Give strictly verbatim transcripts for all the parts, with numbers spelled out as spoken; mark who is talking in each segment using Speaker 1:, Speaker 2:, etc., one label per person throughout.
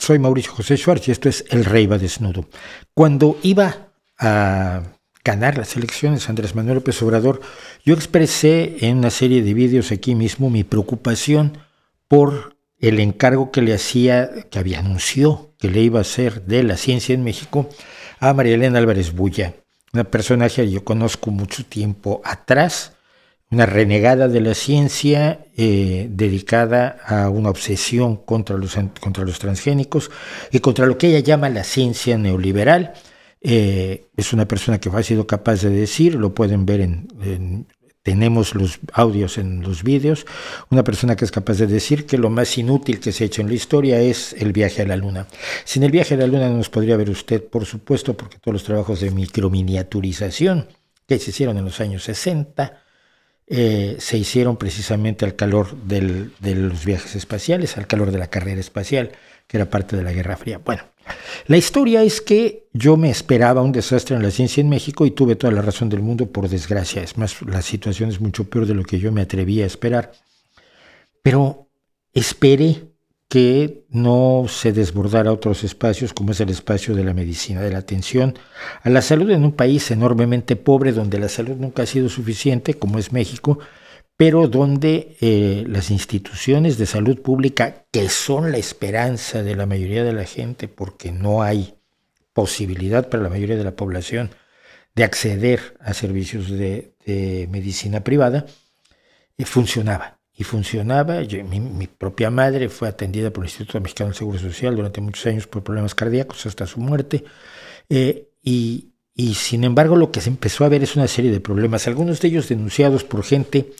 Speaker 1: Soy Mauricio José Schwartz y esto es El Rey va desnudo. Cuando iba a ganar las elecciones Andrés Manuel López Obrador, yo expresé en una serie de vídeos aquí mismo mi preocupación por el encargo que le hacía, que había anunció que le iba a hacer de la ciencia en México a María Elena Álvarez Bulla, una personaje que yo conozco mucho tiempo atrás, una renegada de la ciencia, eh, dedicada a una obsesión contra los, contra los transgénicos y contra lo que ella llama la ciencia neoliberal. Eh, es una persona que ha sido capaz de decir, lo pueden ver en, en, tenemos los audios en los vídeos, una persona que es capaz de decir que lo más inútil que se ha hecho en la historia es el viaje a la luna. Sin el viaje a la luna no nos podría ver usted, por supuesto, porque todos los trabajos de microminiaturización que se hicieron en los años sesenta, Eh, se hicieron precisamente al calor del, de los viajes espaciales, al calor de la carrera espacial, que era parte de la Guerra Fría. Bueno, la historia es que yo me esperaba un desastre en la ciencia en México y tuve toda la razón del mundo, por desgracia. Es más, la situación es mucho peor de lo que yo me atrevía a esperar. Pero esperé que no se desbordara a otros espacios, como es el espacio de la medicina, de la atención a la salud en un país enormemente pobre, donde la salud nunca ha sido suficiente, como es México, pero donde eh, las instituciones de salud pública, que son la esperanza de la mayoría de la gente, porque no hay posibilidad para la mayoría de la población de acceder a servicios de, de medicina privada, eh, funcionaba. Y funcionaba. Yo, mi, mi propia madre fue atendida por el Instituto Mexicano del Seguro Social durante muchos años por problemas cardíacos hasta su muerte. Eh, y, y sin embargo lo que se empezó a ver es una serie de problemas, algunos de ellos denunciados por gente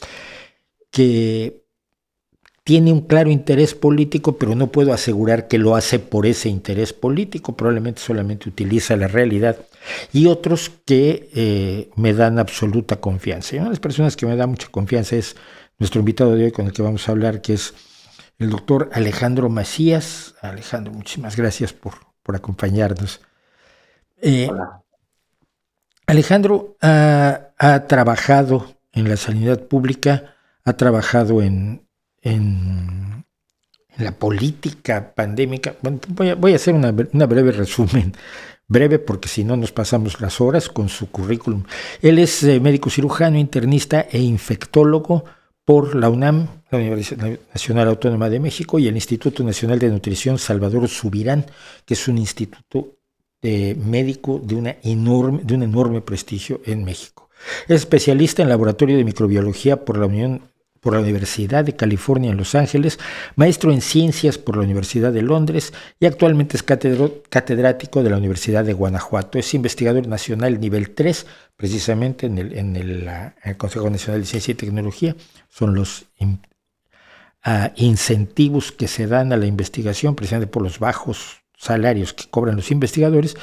Speaker 1: que tiene un claro interés político, pero no puedo asegurar que lo hace por ese interés político, probablemente solamente utiliza la realidad, y otros que eh, me dan absoluta confianza. Y una de las personas que me da mucha confianza es nuestro invitado de hoy con el que vamos a hablar, que es el doctor Alejandro Macías. Alejandro, muchísimas gracias por, por acompañarnos. Eh,
Speaker 2: Hola.
Speaker 1: Alejandro ha, ha trabajado en la sanidad pública, ha trabajado en, en, en la política pandémica. Bueno, voy a, voy a hacer una, una breve resumen, breve porque si no nos pasamos las horas con su currículum. Él es eh, médico cirujano, internista e infectólogo por la UNAM, la Universidad Nacional Autónoma de México, y el Instituto Nacional de Nutrición Salvador Subirán, que es un instituto eh, médico de, una enorme, de un enorme prestigio en México. Es especialista en laboratorio de microbiología por la, Unión, por la Universidad de California en Los Ángeles, maestro en ciencias por la Universidad de Londres y actualmente es catedro, catedrático de la Universidad de Guanajuato. Es investigador nacional nivel tres, precisamente en el, en el, en el Consejo Nacional de Ciencia y Tecnología. Son los in, uh, incentivos que se dan a la investigación, precisamente por los bajos salarios que cobran los investigadores,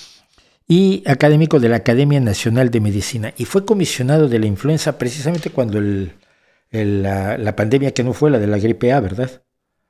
Speaker 1: y académico de la Academia Nacional de Medicina. Y fue comisionado de la influenza precisamente cuando el, el, la, la pandemia que no fue la de la gripe A, ¿verdad?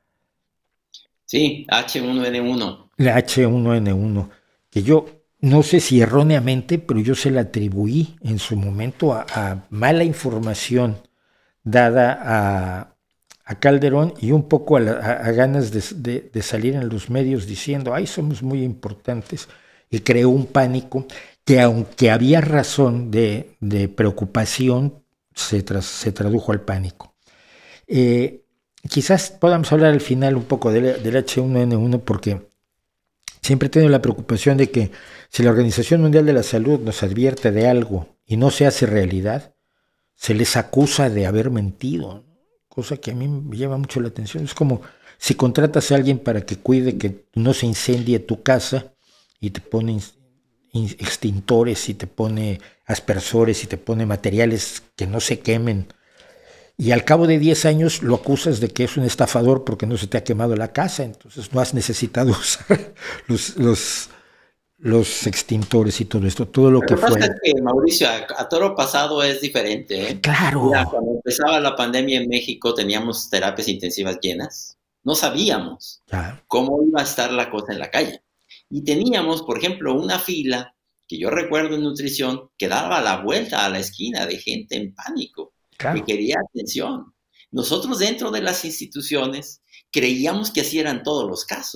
Speaker 2: Sí, H uno N uno.
Speaker 1: La H uno N uno, que yo no sé si erróneamente, pero yo se la atribuí en su momento a, a mala información dada a, a Calderón y un poco a, la, a, a ganas de, de, de salir en los medios diciendo, ay, somos muy importantes, y creó un pánico que, aunque había razón de, de preocupación, se, tras, se tradujo al pánico. Eh, quizás podamos hablar al final un poco del, del H uno N uno, porque siempre he tenido la preocupación de que si la Organización Mundial de la Salud nos advierte de algo y no se hace realidad, se les acusa de haber mentido, cosa que a mí me llama mucho la atención. Es como si contratas a alguien para que cuide que no se incendie tu casa y te pone extintores y te pone aspersores y te pone materiales que no se quemen, y al cabo de diez años lo acusas de que es un estafador porque no se te ha quemado la casa, entonces no has necesitado usar los, los, los extintores y todo esto, todo lo, lo que, que fue.
Speaker 2: Pasa es que, Mauricio, a, a toro pasado es diferente, ¿eh?
Speaker 1: Claro.
Speaker 2: Mira, cuando empezaba la pandemia en México teníamos terapias intensivas llenas, no sabíamos ya cómo iba a estar la cosa en la calle. Y teníamos, por ejemplo, una fila que yo recuerdo en nutrición que daba la vuelta a la esquina de gente en pánico. Claro. Que quería atención. Nosotros dentro de las instituciones creíamos que así eran todos los casos.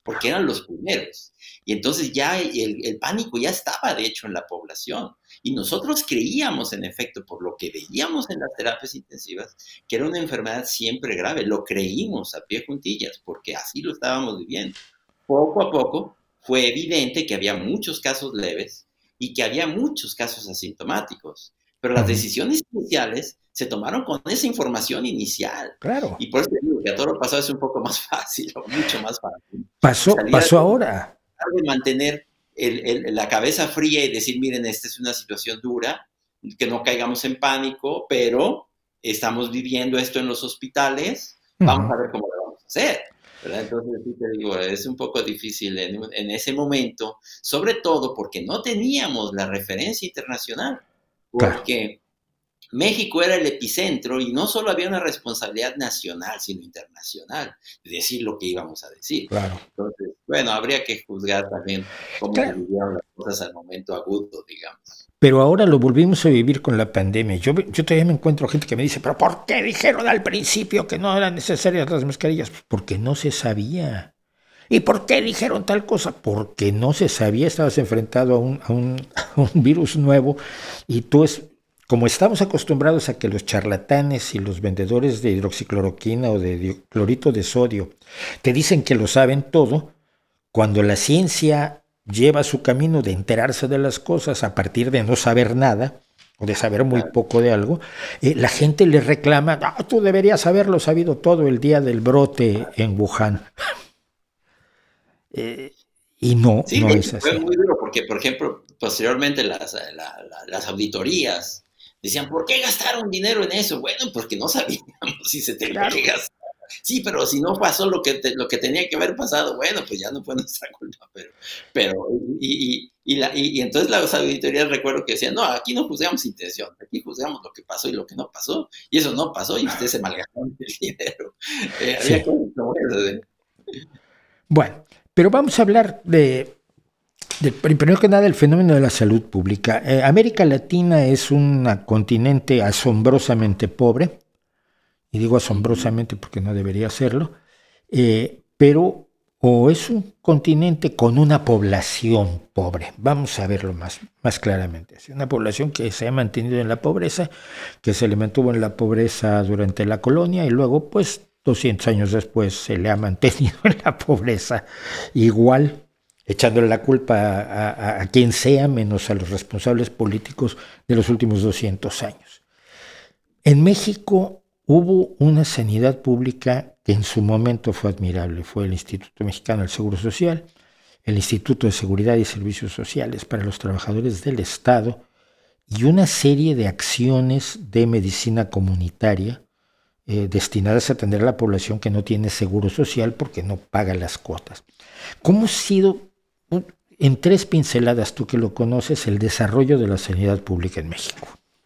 Speaker 2: porque eran los primeros. Y entonces ya el, el pánico ya estaba, de hecho, en la población. Y nosotros creíamos, en efecto, por lo que veíamos en las terapias intensivas, que era una enfermedad siempre grave. Lo creímos a pie juntillas, porque así lo estábamos viviendo. Poco a poco fue evidente que había muchos casos leves y que había muchos casos asintomáticos. Pero las decisiones iniciales se tomaron con esa información inicial.
Speaker 1: Claro.
Speaker 2: Y por eso digo que a todo lo pasado es un poco más fácil, o mucho más fácil.
Speaker 1: Pasó, pasó
Speaker 2: de,
Speaker 1: ahora.
Speaker 2: De mantener el, el, la cabeza fría y decir, miren, esta es una situación dura, que no caigamos en pánico, pero estamos viviendo esto en los hospitales, vamos uh-huh. a ver cómo lo vamos a hacer. ¿Verdad? Entonces, sí te digo, es un poco difícil en, en ese momento, sobre todo porque no teníamos la referencia internacional, porque claro. México era el epicentro y no solo había una responsabilidad nacional, sino internacional, de decir lo que íbamos a decir. Claro. Entonces, bueno, habría que juzgar también cómo claro. vivieron las cosas al momento agudo, digamos.
Speaker 1: Pero ahora lo volvimos a vivir con la pandemia. Yo, yo todavía me encuentro gente que me dice, ¿pero por qué dijeron al principio que no eran necesarias las mascarillas? Porque no se sabía. ¿Y por qué dijeron tal cosa? Porque no se sabía, estabas enfrentado a un, a un, a un virus nuevo y tú es, como estamos acostumbrados a que los charlatanes y los vendedores de hidroxicloroquina o de clorito de sodio te dicen que lo saben todo, cuando la ciencia lleva su camino de enterarse de las cosas a partir de no saber nada o de saber muy poco de algo, eh, la gente le reclama, no, tú deberías haberlo sabido todo el día del brote en Wuhan. eh, y no,
Speaker 2: sí,
Speaker 1: no
Speaker 2: de
Speaker 1: es
Speaker 2: hecho,
Speaker 1: así.
Speaker 2: Fue muy duro porque, por ejemplo, posteriormente las, la, la, las auditorías decían, ¿por qué gastaron dinero en eso? Bueno, porque no sabíamos si se tenía claro. que gastar. Sí, pero si no pasó lo que, te, lo que tenía que haber pasado, bueno, pues ya no fue nuestra culpa. Pero, pero y, y, y, la, y, y entonces las auditorías recuerdo que decían, no, aquí no juzgamos intención, aquí juzgamos lo que pasó y lo que no pasó, y eso no pasó y ustedes se malgastaron el dinero. Eh,
Speaker 1: sí.
Speaker 2: había cosas como eso, ¿eh?
Speaker 1: Bueno, pero vamos a hablar de, de, primero que nada, el fenómeno de la salud pública. Eh, América Latina es un continente asombrosamente pobre, y digo asombrosamente porque no debería serlo, eh, pero o es un continente con una población pobre, vamos a verlo más, más claramente, es una población que se ha mantenido en la pobreza, que se le mantuvo en la pobreza durante la colonia y luego pues doscientos años después se le ha mantenido en la pobreza igual, echándole la culpa a, a, a quien sea menos a los responsables políticos de los últimos doscientos años. En México hubo una sanidad pública que en su momento fue admirable, fue el Instituto Mexicano del Seguro Social, el Instituto de Seguridad y Servicios Sociales para los Trabajadores del Estado y una serie de acciones de medicina comunitaria eh, destinadas a atender a la población que no tiene seguro social porque no paga las cuotas. ¿Cómo ha sido, en tres pinceladas, tú que lo conoces, el desarrollo de la sanidad pública en México?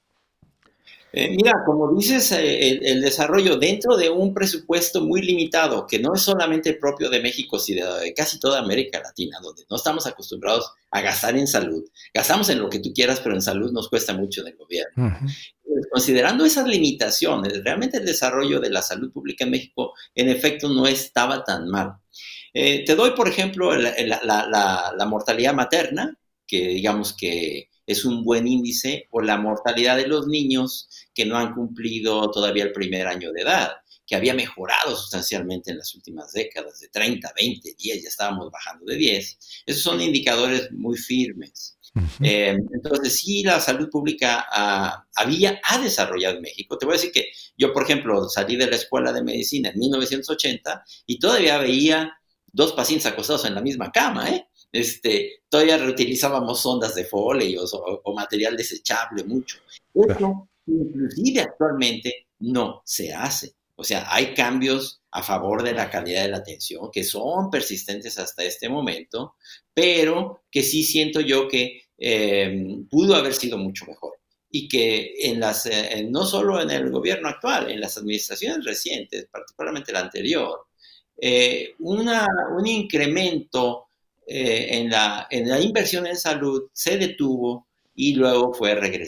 Speaker 2: Eh, mira, como dices, eh, el, el desarrollo dentro de un presupuesto muy limitado, que no es solamente propio de México, sino de casi toda América Latina, donde no estamos acostumbrados a gastar en salud. Gastamos en lo que tú quieras, pero en salud nos cuesta mucho en el gobierno. Uh-huh. Considerando esas limitaciones, realmente el desarrollo de la salud pública en México, en efecto, no estaba tan mal. Eh, te doy, por ejemplo, la, la, la, la mortalidad materna, que digamos que es un buen índice, o la mortalidad de los niños que no han cumplido todavía el primer año de edad, que había mejorado sustancialmente en las últimas décadas, de treinta, veinte, diez, ya estábamos bajando de diez. Esos son indicadores muy firmes. Uh-huh. Eh, entonces, sí, la salud pública uh, había, ha desarrollado en México. Te voy a decir que yo, por ejemplo, salí de la escuela de medicina en mil novecientos ochenta y todavía veía dos pacientes acostados en la misma cama, ¿eh? Este, todavía reutilizábamos sondas de Foley o, o, o material desechable mucho. Eso, inclusive actualmente, no se hace. O sea, hay cambios a favor de la calidad de la atención que son persistentes hasta este momento, pero que sí siento yo que eh, pudo haber sido mucho mejor. Y que en las, eh, no solo en el gobierno actual, en las administraciones recientes, particularmente la anterior, eh, una, un incremento Eh, en, la, en la inversión en salud se detuvo y luego fue regresivo.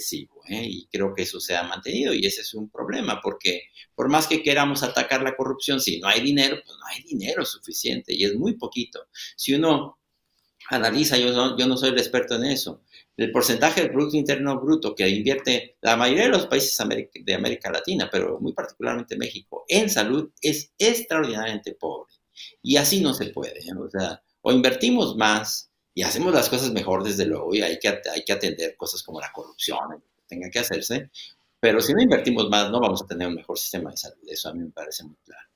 Speaker 2: ¿eh? Y creo que eso se ha mantenido y ese es un problema porque por más que queramos atacar la corrupción, si no hay dinero, pues no hay dinero suficiente y es muy poquito. Si uno analiza, yo no, yo no soy el experto en eso, el porcentaje del Producto Interno Bruto que invierte la mayoría de los países de América Latina, pero muy particularmente México, en salud es extraordinariamente pobre. Y así no se puede, ¿eh? O sea, o invertimos más y hacemos las cosas mejor, desde luego, y hay que, hay que atender cosas como la corrupción, que tenga que hacerse, pero si no invertimos más, no vamos a tener un mejor sistema de salud. Eso a mí me parece muy claro.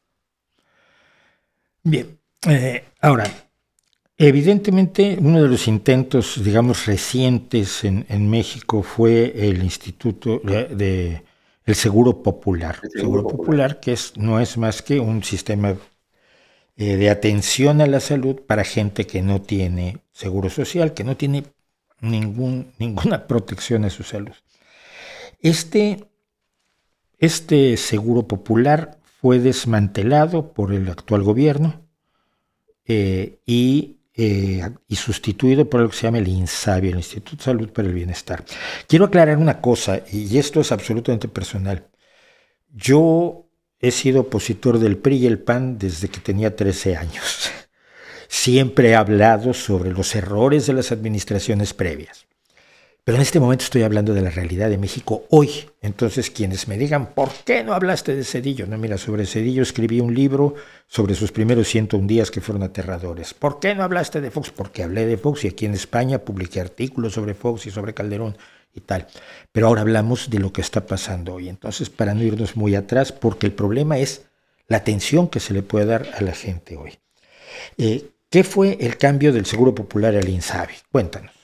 Speaker 1: Bien, eh, ahora, evidentemente, uno de los intentos, digamos, recientes en, en México fue el Instituto de, de el Seguro Popular. El Seguro, Seguro Popular, Popular, que es, no es más que un sistema eh, de atención a la salud para gente que no tiene seguro social, que no tiene ningún, ninguna protección a su salud. Este, este Seguro Popular fue desmantelado por el actual gobierno eh, y Eh, y sustituido por lo que se llama el INSABI, el Instituto de Salud para el Bienestar. Quiero aclarar una cosa, y esto es absolutamente personal. Yo he sido opositor del P R I y el P A N desde que tenía trece años. Siempre he hablado sobre los errores de las administraciones previas. Pero en este momento estoy hablando de la realidad de México hoy. Entonces, quienes me digan, ¿por qué no hablaste de Zedillo? No, mira, sobre Zedillo escribí un libro sobre sus primeros ciento un días que fueron aterradores. ¿Por qué no hablaste de Fox? Porque hablé de Fox y aquí en España publiqué artículos sobre Fox y sobre Calderón y tal. Pero ahora hablamos de lo que está pasando hoy. Entonces, para no irnos muy atrás, porque el problema es la atención que se le puede dar a la gente hoy. Eh, ¿Qué fue el cambio del Seguro Popular al INSABI? Cuéntanos.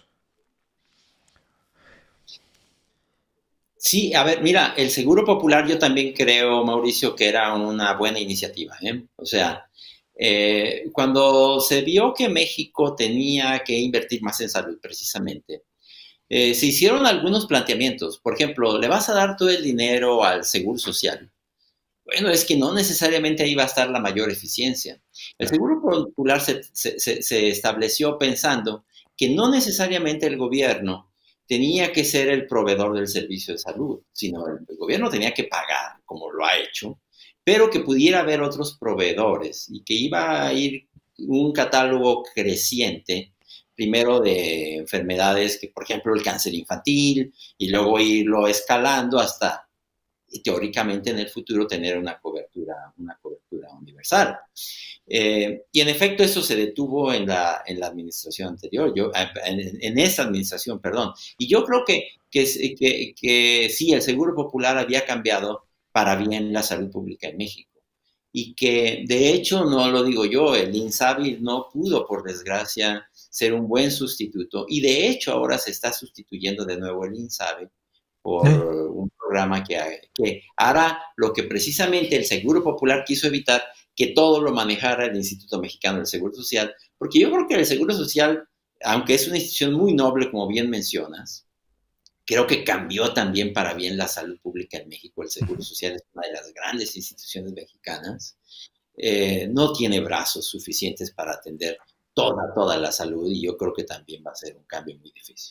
Speaker 2: Sí, a ver, mira, el Seguro Popular yo también creo, Mauricio, que era una buena iniciativa, ¿eh? O sea, eh, cuando se vio que México tenía que invertir más en salud, precisamente, eh, se hicieron algunos planteamientos. Por ejemplo, ¿le vas a dar todo el dinero al Seguro Social? Bueno, es que no necesariamente ahí va a estar la mayor eficiencia. El Seguro Popular se, se, se estableció pensando que no necesariamente el gobierno tenía que ser el proveedor del servicio de salud, sino el, el gobierno tenía que pagar, como lo ha hecho, pero que pudiera haber otros proveedores y que iba a ir un catálogo creciente, primero de enfermedades que, por ejemplo, el cáncer infantil, y luego irlo escalando hasta, teóricamente, en el futuro tener una cobertura, una cobertura universal. Eh, y en efecto eso se detuvo en la, en la administración anterior, yo, en, en esta administración, perdón. Y yo creo que, que, que, que sí, el Seguro Popular había cambiado para bien la salud pública en México. Y que, de hecho, no lo digo yo, el INSABI no pudo, por desgracia, ser un buen sustituto. Y de hecho ahora se está sustituyendo de nuevo el INSABI por ¿Eh? un programa que, que hará lo que precisamente el Seguro Popular quiso evitar, que todo lo manejara el Instituto Mexicano del Seguro Social, porque yo creo que el Seguro Social, aunque es una institución muy noble, como bien mencionas, creo que cambió también para bien la salud pública en México. El Seguro Social es una de las grandes instituciones mexicanas. Eh, no tiene brazos suficientes para atender toda, toda la salud, y yo creo que también va a ser un cambio muy difícil.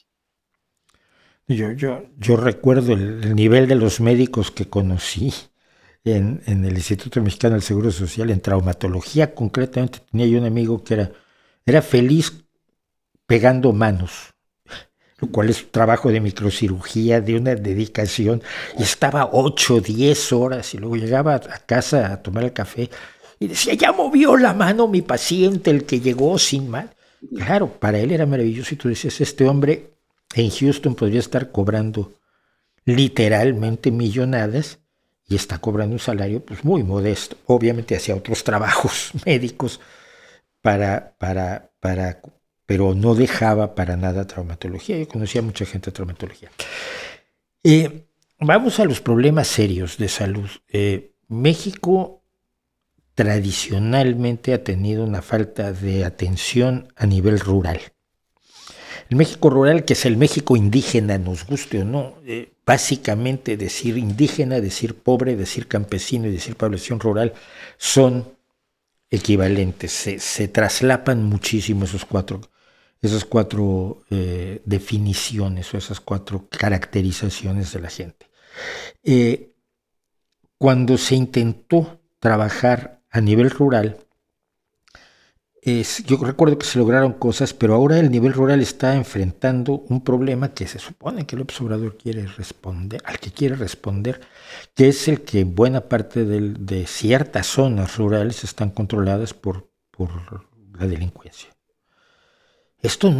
Speaker 1: Yo, yo, yo recuerdo el, el nivel de los médicos que conocí en, en el Instituto Mexicano del Seguro Social, en traumatología concretamente. Tenía yo un amigo que era, era feliz pegando manos, lo cual es un trabajo de microcirugía, de una dedicación, y estaba ocho, diez horas, y luego llegaba a casa a tomar el café y decía, ya movió la mano mi paciente, el que llegó sin mal. Claro, para él era maravilloso, y tú decías, este hombre en Houston podría estar cobrando literalmente millonadas, y está cobrando un salario pues muy modesto. Obviamente hacía otros trabajos médicos, para, para, para, pero no dejaba para nada traumatología. Yo conocía a mucha gente de traumatología. Eh, vamos a los problemas serios de salud. Eh, México tradicionalmente ha tenido una falta de atención a nivel rural. El México rural, que es el México indígena, nos guste o no, eh, básicamente decir indígena, decir pobre, decir campesino y decir población rural son equivalentes, se, se traslapan muchísimo esos cuatro, esas cuatro eh, definiciones o esas cuatro caracterizaciones de la gente. Eh, cuando se intentó trabajar a nivel rural, Es, yo recuerdo que se lograron cosas, pero ahora el nivel rural está enfrentando un problema que se supone que López Obrador quiere responder, al que quiere responder, que es el que buena parte del, de ciertas zonas rurales están controladas por, por la delincuencia. Esto,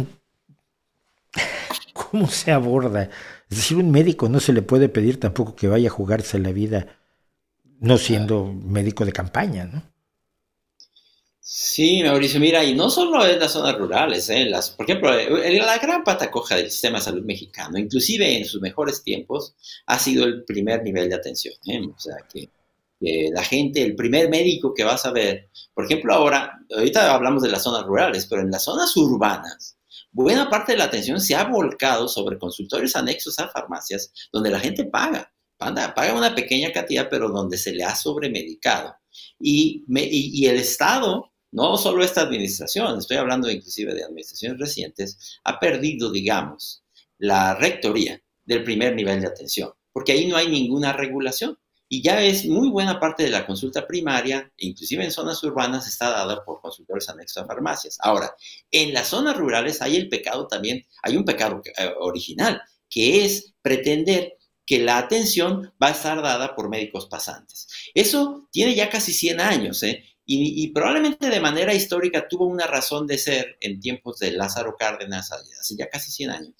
Speaker 1: ¿cómo se aborda? Es decir, un médico no se le puede pedir tampoco que vaya a jugarse la vida no siendo médico de campaña, ¿no?
Speaker 2: Sí, Mauricio, mira, y no solo en las zonas rurales, ¿eh? Las, por ejemplo, la gran pata coja del sistema de salud mexicano, inclusive en sus mejores tiempos, ha sido el primer nivel de atención, ¿eh? O sea, que, que la gente, el primer médico que vas a ver, por ejemplo, ahora, ahorita hablamos de las zonas rurales, pero en las zonas urbanas, buena parte de la atención se ha volcado sobre consultorios anexos a farmacias, donde la gente paga, paga, paga una pequeña cantidad, pero donde se le ha sobremedicado. Y, me, y, y el Estado, no solo esta administración, estoy hablando inclusive de administraciones recientes, ha perdido, digamos, la rectoría del primer nivel de atención, porque ahí no hay ninguna regulación. Y ya es muy buena parte de la consulta primaria, inclusive en zonas urbanas, está dada por consultores anexos a farmacias. Ahora, en las zonas rurales hay el pecado también, hay un pecado eh, original, que es pretender que la atención va a estar dada por médicos pasantes. Eso tiene ya casi cien años, ¿eh? Y, y probablemente de manera histórica tuvo una razón de ser en tiempos de Lázaro Cárdenas, hace ya casi cien años.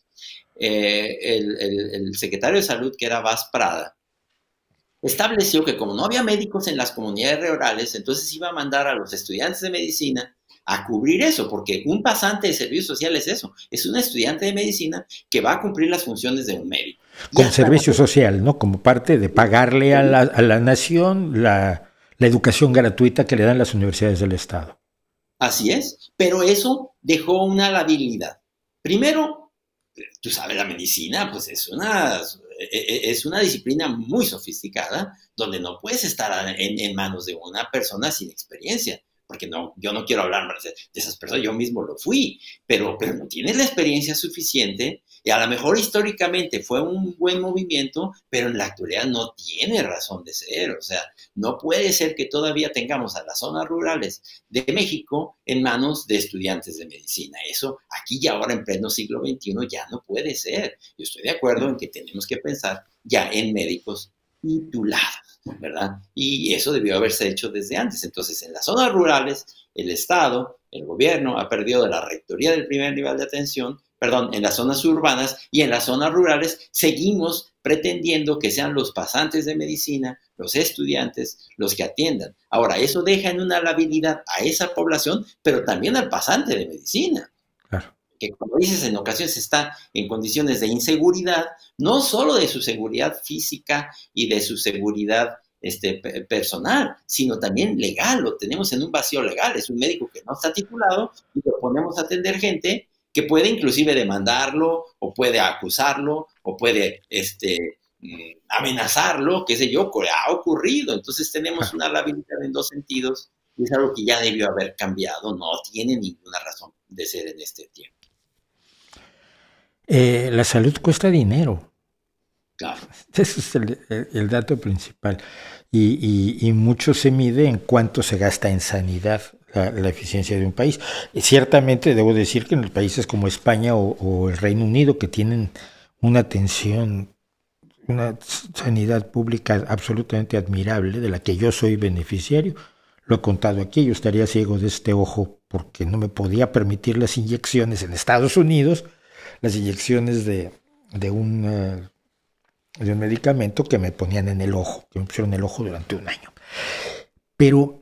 Speaker 2: Eh, el, el, el secretario de Salud, que era Vaz Prada, estableció que como no había médicos en las comunidades rurales, entonces iba a mandar a los estudiantes de medicina a cubrir eso, porque un pasante de servicio social es eso, es un estudiante de medicina que va a cumplir las funciones de un médico.
Speaker 1: Con servicio social, ¿no? Como parte de pagarle a la, a la nación la, la educación gratuita que le dan las universidades del Estado.
Speaker 2: Así es, pero eso dejó una labilidad. Primero, tú sabes, la medicina pues es una, es una disciplina muy sofisticada donde no puedes estar en, en manos de una persona sin experiencia. Porque no, yo no quiero hablar de esas personas, yo mismo lo fui, pero, pero no tienes la experiencia suficiente y a lo mejor históricamente fue un buen movimiento, pero en la actualidad no tiene razón de ser. O sea, no puede ser que todavía tengamos a las zonas rurales de México en manos de estudiantes de medicina. Eso aquí y ahora en pleno siglo veintiuno ya no puede ser. Yo estoy de acuerdo en que tenemos que pensar ya en médicos titulados, ¿verdad? Y eso debió haberse hecho desde antes. Entonces, en las zonas rurales, el Estado, el gobierno, ha perdido de la rectoría del primer nivel de atención, perdón, en las zonas urbanas y en las zonas rurales seguimos pretendiendo que sean los pasantes de medicina, los estudiantes, los que atiendan. Ahora, eso deja en una labilidad a esa población, pero también al pasante de medicina. Claro. Que como dices, en ocasiones está en condiciones de inseguridad, no solo de su seguridad física y de su seguridad este, personal, sino también legal. Lo tenemos en un vacío legal. Es un médico que no está titulado y lo ponemos a atender gente que puede inclusive demandarlo o puede acusarlo o puede este, amenazarlo, qué sé yo, ha ocurrido. Entonces tenemos una labilidad en dos sentidos y es algo que ya debió haber cambiado. No tiene ninguna razón de ser en este tiempo.
Speaker 1: Eh, la salud cuesta dinero.
Speaker 2: Claro.
Speaker 1: Ese es el, el, el dato principal. Y, y, y mucho se mide en cuánto se gasta en sanidad la, la eficiencia de un país. Y ciertamente debo decir que en los países como España o, o el Reino Unido, que tienen una atención, una sanidad pública absolutamente admirable, de la que yo soy beneficiario, lo he contado aquí, yo estaría ciego de este ojo porque no me podía permitir las inyecciones en Estados Unidos, las inyecciones de, de, un, uh, de un medicamento que me ponían en el ojo, que me pusieron en el ojo durante un año. Pero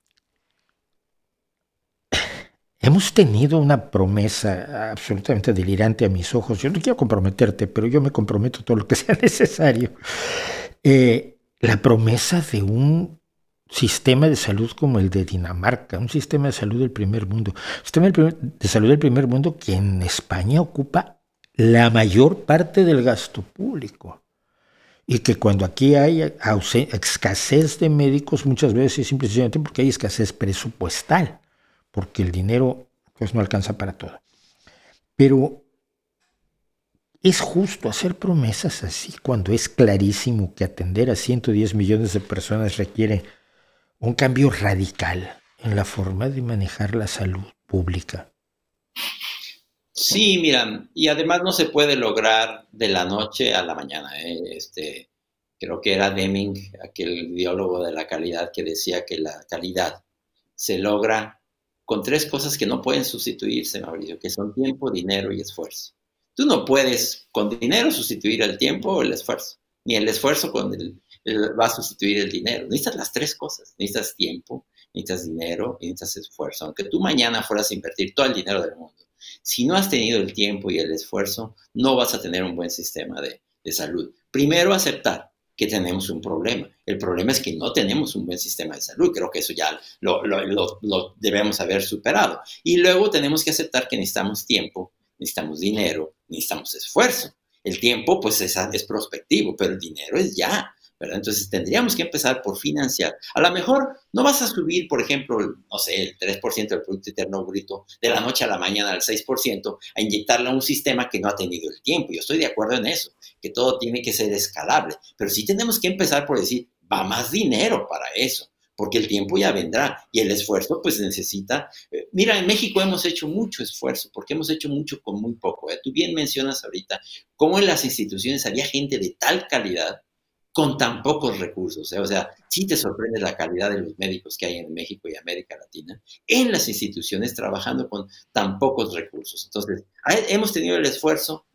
Speaker 1: hemos tenido una promesa absolutamente delirante a mis ojos. Yo no quiero comprometerte, pero yo me comprometo todo lo que sea necesario. Eh, la promesa de un sistema de salud como el de Dinamarca, un sistema de salud del primer mundo, un sistema de salud del primer mundo que en España ocupa la mayor parte del gasto público y que cuando aquí hay escasez de médicos muchas veces es simplemente porque hay escasez presupuestal, porque el dinero pues no alcanza para todo. Pero ¿es justo hacer promesas así cuando es clarísimo que atender a ciento diez millones de personas requiere un cambio radical en la forma de manejar la salud pública?
Speaker 2: Sí, mira, y además no se puede lograr de la noche a la mañana. ¿eh? Este, creo que era Deming, aquel biólogo de la calidad, que decía que la calidad se logra con tres cosas que no pueden sustituirse, Mauricio, que son tiempo, dinero y esfuerzo. Tú no puedes con dinero sustituir el tiempo o el esfuerzo, ni el esfuerzo con el, el, va a sustituir el dinero. Necesitas las tres cosas. Necesitas tiempo, necesitas dinero y necesitas esfuerzo. Aunque tú mañana fueras a invertir todo el dinero del mundo, si no has tenido el tiempo y el esfuerzo, no vas a tener un buen sistema de, de salud. Primero, aceptar que tenemos un problema. El problema es que no tenemos un buen sistema de salud. Creo que eso ya lo, lo, lo, lo debemos haber superado. Y luego tenemos que aceptar que necesitamos tiempo, necesitamos dinero, necesitamos esfuerzo. El tiempo, pues, es, es prospectivo, pero el dinero es ya, ¿verdad? Entonces, tendríamos que empezar por financiar. A lo mejor no vas a subir, por ejemplo, no sé, el tres por ciento del Producto Interno Bruto de la noche a la mañana al seis por ciento a inyectarle a un sistema que no ha tenido el tiempo. Yo estoy de acuerdo en eso, que todo tiene que ser escalable. Pero sí tenemos que empezar por decir, va más dinero para eso, porque el tiempo ya vendrá y el esfuerzo pues necesita. Eh, mira, en México hemos hecho mucho esfuerzo porque hemos hecho mucho con muy poco. ¿eh? Tú bien mencionas ahorita cómo en las instituciones había gente de tal calidad con tan pocos recursos. ¿eh? O sea, sí te sorprende la calidad de los médicos que hay en México y América Latina en las instituciones trabajando con tan pocos recursos. Entonces, hemos tenido el esfuerzo,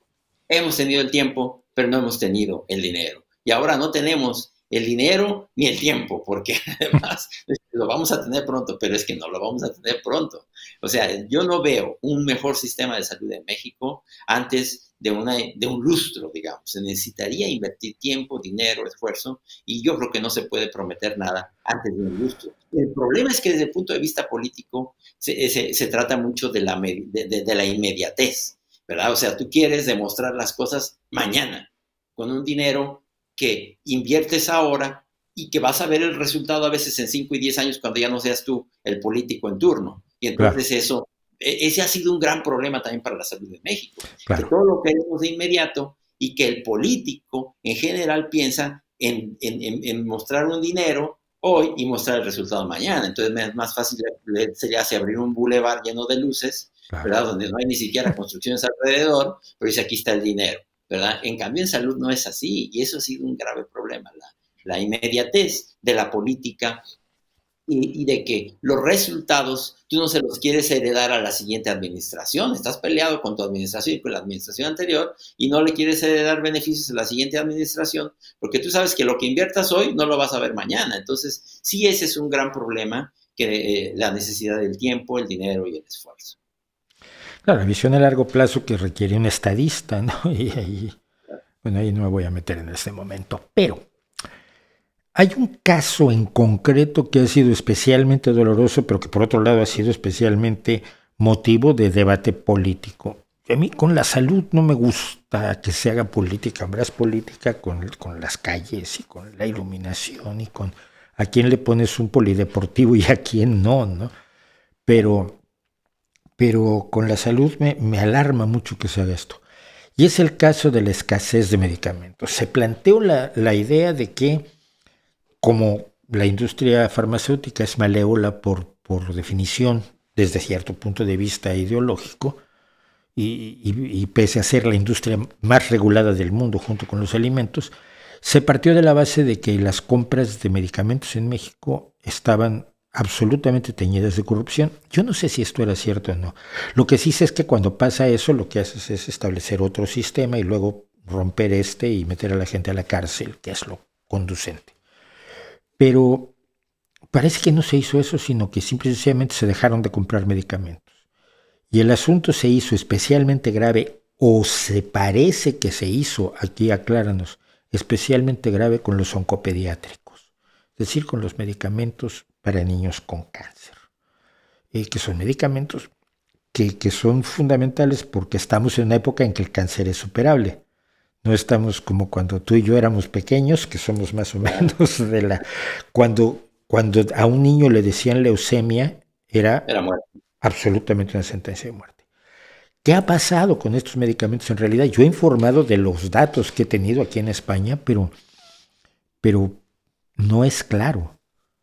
Speaker 2: hemos tenido el tiempo, pero no hemos tenido el dinero. Y ahora no tenemos el dinero ni el tiempo, porque además lo vamos a tener pronto, pero es que no lo vamos a tener pronto. O sea, yo no veo un mejor sistema de salud en México antes de, una, de un lustro, digamos. Se necesitaría invertir tiempo, dinero, esfuerzo, y yo creo que no se puede prometer nada antes de un lustro. El problema es que desde el punto de vista político se, se, se trata mucho de la, de, de, de la inmediatez, ¿verdad? O sea, tú quieres demostrar las cosas mañana, con un dinero que inviertes ahora y que vas a ver el resultado a veces en cinco y diez años cuando ya no seas tú el político en turno. Y entonces claro. eso, ese ha sido un gran problema también para la salud de México. Claro. Que todo lo queremos de inmediato y que el político en general piensa en, en, en, en mostrar un dinero hoy y mostrar el resultado mañana. Entonces es más fácil sería si abrir un bulevar lleno de luces, claro. ¿verdad? Donde no hay ni siquiera construcciones alrededor, pero dice aquí está el dinero. ¿verdad? En cambio, en salud no es así, y eso ha sido un grave problema, la, la inmediatez de la política y, y de que los resultados tú no se los quieres heredar a la siguiente administración. Estás peleado con tu administración y con la administración anterior y no le quieres heredar beneficios a la siguiente administración porque tú sabes que lo que inviertas hoy no lo vas a ver mañana. Entonces, sí, ese es un gran problema, que eh, la necesidad del tiempo, el dinero y el esfuerzo.
Speaker 1: Claro, la visión a largo plazo que requiere un estadista, ¿no? Y ahí, bueno, ahí no me voy a meter en este momento. Pero hay un caso en concreto que ha sido especialmente doloroso, pero que por otro lado ha sido especialmente motivo de debate político. A mí con la salud no me gusta que se haga política, hombre, es política con, con las calles y con la iluminación y con a quién le pones un polideportivo y a quién no, ¿no? Pero... pero con la salud me, me alarma mucho que se haga esto. Y es el caso de la escasez de medicamentos. Se planteó la, la idea de que, como la industria farmacéutica es malévola por, por definición, desde cierto punto de vista ideológico, y, y, y pese a ser la industria más regulada del mundo junto con los alimentos, se partió de la base de que las compras de medicamentos en México estaban absolutamente teñidas de corrupción. Yo no sé si esto era cierto o no. Lo que sí sé es que cuando pasa eso, lo que haces es establecer otro sistema y luego romper este y meter a la gente a la cárcel, que es lo conducente. Pero parece que no se hizo eso, sino que simple y sencillamente se dejaron de comprar medicamentos. Y el asunto se hizo especialmente grave, o se parece que se hizo, aquí acláranos, especialmente grave con los oncopediátricos, es decir, con los medicamentos para niños con cáncer, eh, que son medicamentos que, que son fundamentales porque estamos en una época en que el cáncer es superable. No estamos como cuando tú y yo éramos pequeños, que somos más o menos de la... Cuando, cuando a un niño le decían leucemia, era, era absolutamente una sentencia de muerte. ¿Qué ha pasado con estos medicamentos en realidad? Yo he informado de los datos que he tenido aquí en España, pero, pero no es claro.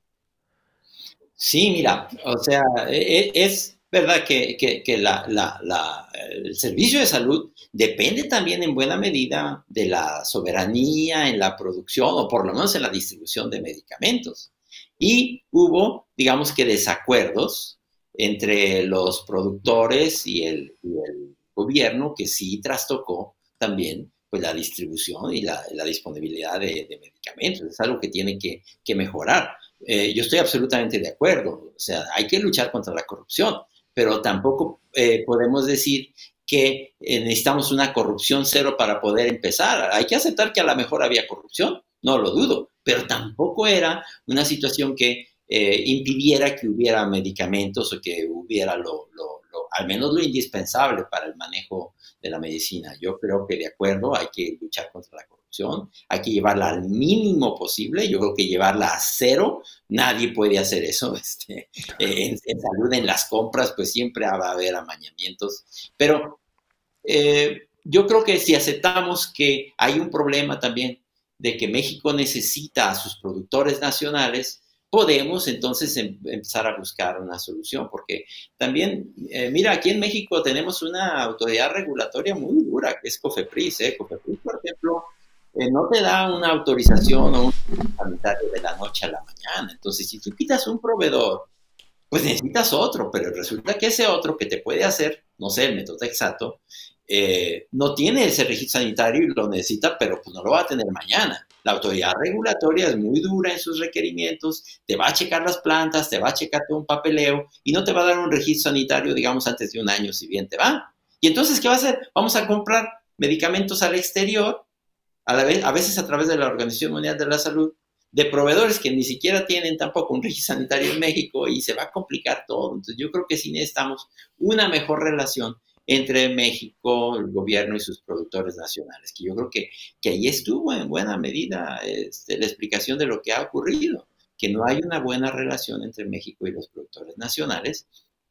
Speaker 2: Sí, mira, o sea, es verdad que, que, que la, la, la, el servicio de salud depende también en buena medida de la soberanía en la producción o por lo menos en la distribución de medicamentos. Y hubo, digamos que, desacuerdos entre los productores y el, y el gobierno que sí trastocó también pues, la distribución y la, la disponibilidad de, de medicamentos. Es algo que tiene que, que mejorar. Eh, yo estoy absolutamente de acuerdo. O sea, hay que luchar contra la corrupción, pero tampoco eh, podemos decir que eh, necesitamos una corrupción cero para poder empezar. Hay que aceptar que a lo mejor había corrupción, no lo dudo, pero tampoco era una situación que eh, impidiera que hubiera medicamentos o que hubiera lo, lo, lo, al menos lo indispensable para el manejo de la medicina. Yo creo que de acuerdo hay que luchar contra la corrupción, hay que llevarla al mínimo posible, yo creo que llevarla a cero, nadie puede hacer eso. Este, en, en salud, en las compras, pues siempre va a haber amañamientos, pero eh, yo creo que si aceptamos que hay un problema también de que México necesita a sus productores nacionales, podemos entonces em empezar a buscar una solución, porque también, eh, mira, aquí en México tenemos una autoridad regulatoria muy dura, que es COFEPRIS, ¿eh? COFEPRIS, por ejemplo, eh, no te da una autorización o un sanitario de la noche a la mañana. Entonces, si tú quitas un proveedor, pues necesitas otro, pero resulta que ese otro que te puede hacer, no sé, el metotrexato, eh, no tiene ese registro sanitario y lo necesita, pero pues no lo va a tener mañana. La autoridad regulatoria es muy dura en sus requerimientos, te va a checar las plantas, te va a checar todo un papeleo y no te va a dar un registro sanitario, digamos, antes de un año, si bien te va. Y entonces, ¿qué va a hacer? Vamos a comprar medicamentos al exterior, a, la vez, a veces a través de la Organización Mundial de la Salud, de proveedores que ni siquiera tienen tampoco un registro sanitario en México y se va a complicar todo. Entonces, yo creo que sí necesitamos una mejor relación entre México, el gobierno y sus productores nacionales, que yo creo que, que ahí estuvo en buena medida este, la explicación de lo que ha ocurrido, que no hay una buena relación entre México y los productores nacionales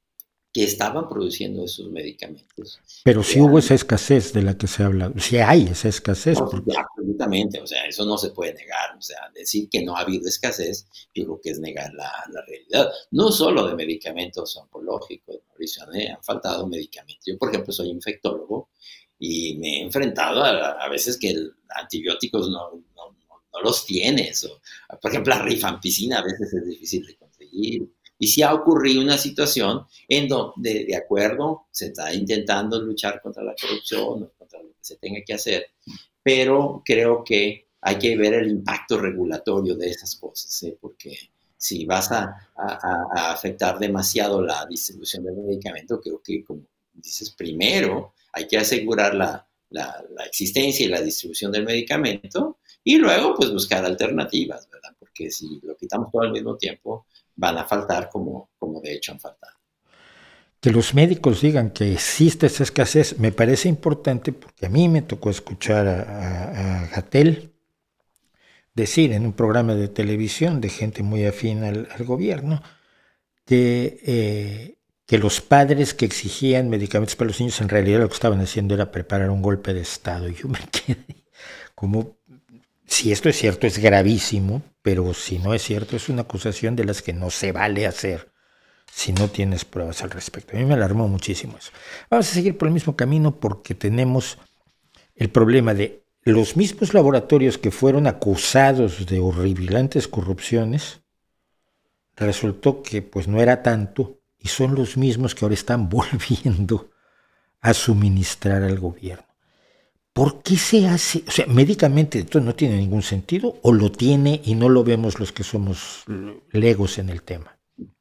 Speaker 2: que estaban produciendo esos medicamentos.
Speaker 1: Pero sí hubo esa escasez de la que se habla, sí hay esa escasez.
Speaker 2: No, porque... Absolutamente, o sea, eso no se puede negar, o sea, decir que no ha habido escasez, yo creo que es negar la, la realidad, no solo de medicamentos oncológicos, Mauricio, ¿eh? Han faltado medicamentos. Yo, por ejemplo, soy infectólogo y me he enfrentado a, a veces que el, antibióticos no, no, no, no los tienes, o, por ejemplo, la rifampicina a veces es difícil de conseguir. Y sí ha ocurrido una situación en donde, de acuerdo, se está intentando luchar contra la corrupción o contra lo que se tenga que hacer, pero creo que hay que ver el impacto regulatorio de esas cosas, ¿eh? Porque si vas a, a, a afectar demasiado la distribución del medicamento, creo que, como dices, primero hay que asegurar la, la, la existencia y la distribución del medicamento y luego pues buscar alternativas, ¿verdad? Porque si lo quitamos todo al mismo tiempo, van a faltar como, como de hecho han faltado.
Speaker 1: Que los médicos digan que existe esa escasez me parece importante porque a mí me tocó escuchar a, a, a Gatell decir en un programa de televisión de gente muy afín al, al gobierno que, eh, que los padres que exigían medicamentos para los niños en realidad lo que estaban haciendo era preparar un golpe de Estado. Y yo me quedé como, si esto es cierto es gravísimo, pero si no es cierto es una acusación de las que no se vale hacer si no tienes pruebas al respecto. A mí me alarmó muchísimo eso. Vamos a seguir por el mismo camino porque tenemos el problema de los mismos laboratorios que fueron acusados de horripilantes corrupciones, resultó que pues no era tanto y son los mismos que ahora están volviendo a suministrar al gobierno. ¿Por qué se hace? O sea, médicamente esto no tiene ningún sentido o lo tiene y no lo vemos los que somos legos en el tema.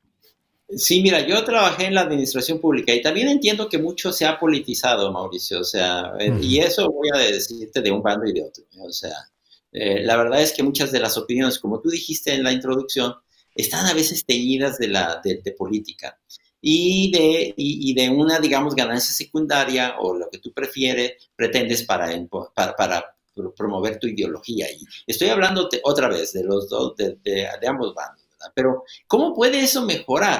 Speaker 2: Sí, mira, yo trabajé en la administración pública y también entiendo que mucho se ha politizado, Mauricio, o sea, uh-huh. Y eso voy a decirte de un bando y de otro, o sea, eh, la verdad es que muchas de las opiniones, como tú dijiste en la introducción, están a veces teñidas de, la, de, de política y de, y, y de una, digamos, ganancia secundaria o lo que tú prefieres, pretendes para, para, para promover tu ideología. Y estoy hablando otra vez de los dos, de, de, de ambos bandos. Pero, ¿cómo puede eso mejorar?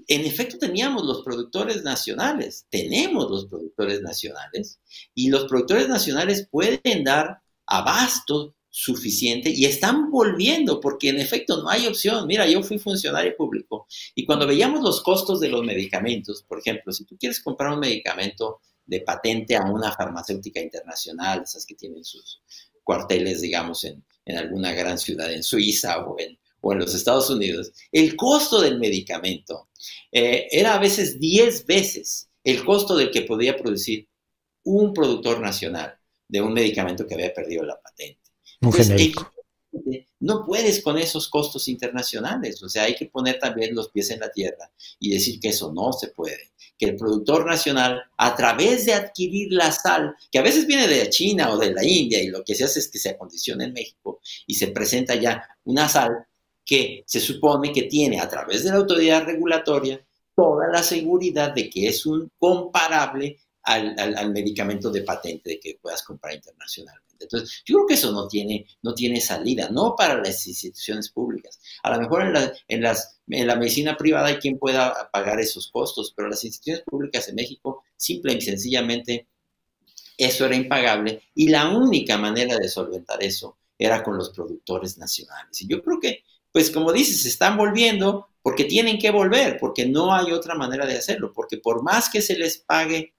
Speaker 2: en efecto teníamos los productores nacionales, tenemos los productores nacionales, y los productores nacionales pueden dar abasto suficiente y están volviendo, porque en efecto no hay opción. Mira, yo fui funcionario público y cuando veíamos los costos de los medicamentos, por ejemplo, si tú quieres comprar un medicamento de patente a una farmacéutica internacional, esas que tienen sus cuarteles, digamos, en, en alguna gran ciudad, en Suiza o en, o en los Estados Unidos, el costo del medicamento eh, era a veces diez veces el costo del que podía producir un productor nacional de un medicamento que había perdido la patente.
Speaker 1: Un genérico.
Speaker 2: No puedes con esos costos internacionales, o sea, hay que poner también los pies en la tierra y decir que eso no se puede, que el productor nacional, a través de adquirir la sal, que a veces viene de China o de la India, y lo que se hace es que se acondiciona en México y se presenta ya una sal que se supone que tiene, a través de la autoridad regulatoria, toda la seguridad de que es un comparable al, al, al medicamento de patente de que puedas comprar internacionalmente. Entonces, yo creo que eso no tiene, no tiene salida, no para las instituciones públicas. A lo mejor en la, en, las, en la medicina privada hay quien pueda pagar esos costos, pero las instituciones públicas en México, simple y sencillamente, eso era impagable, y la única manera de solventar eso era con los productores nacionales. Y yo creo que, pues como dices, se están volviendo porque tienen que volver, porque no hay otra manera de hacerlo, porque por más que se les pague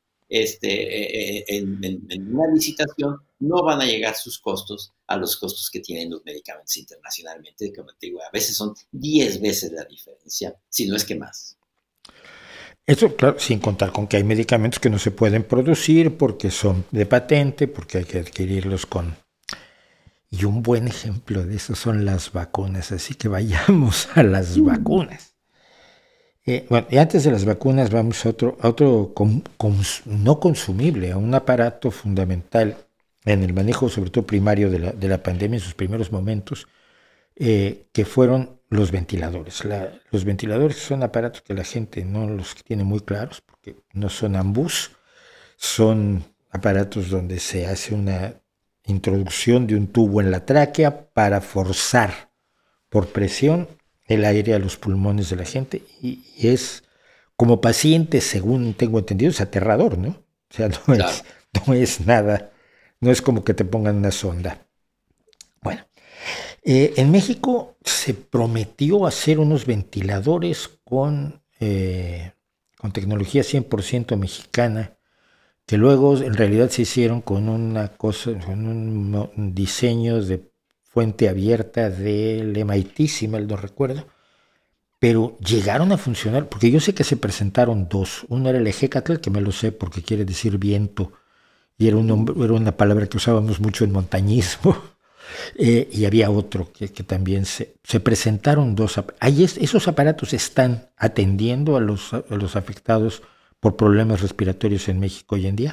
Speaker 2: este, eh, en, en, en una licitación, no van a llegar sus costos a los costos que tienen los medicamentos internacionalmente, como te digo, a veces son diez veces la diferencia, si no es que más.
Speaker 1: Eso, claro, sin contar con que hay medicamentos que no se pueden producir porque son de patente, porque hay que adquirirlos con... Y un buen ejemplo de eso son las vacunas, así que vayamos a las mm. vacunas. Eh, bueno, y antes de las vacunas vamos a otro, a otro com, cons, no consumible, a un aparato fundamental en el manejo, sobre todo primario, de la, de la pandemia en sus primeros momentos, eh, que fueron los ventiladores. La, los ventiladores son aparatos que la gente no los tiene muy claros, porque no son ambús, son aparatos donde se hace una introducción de un tubo en la tráquea para forzar por presión el aire a los pulmones de la gente, y, y es, como paciente, según tengo entendido, es aterrador, ¿no? O sea, no, claro. es, no es nada, no es como que te pongan una sonda. Bueno, eh, en México se prometió hacer unos ventiladores con, eh, con tecnología cien por ciento mexicana, que luego en realidad se hicieron con una cosa, con un, un diseño de fuente abierta del M I T, si mal no recuerdo, pero llegaron a funcionar, porque yo sé que se presentaron dos. Uno era el Ejecatl, que me lo sé porque quiere decir viento, y era, un, era una palabra que usábamos mucho en montañismo, eh, y había otro que, que también se, se presentaron dos. Ahí es, esos aparatos están atendiendo a los, a los afectados por problemas respiratorios en México hoy en día.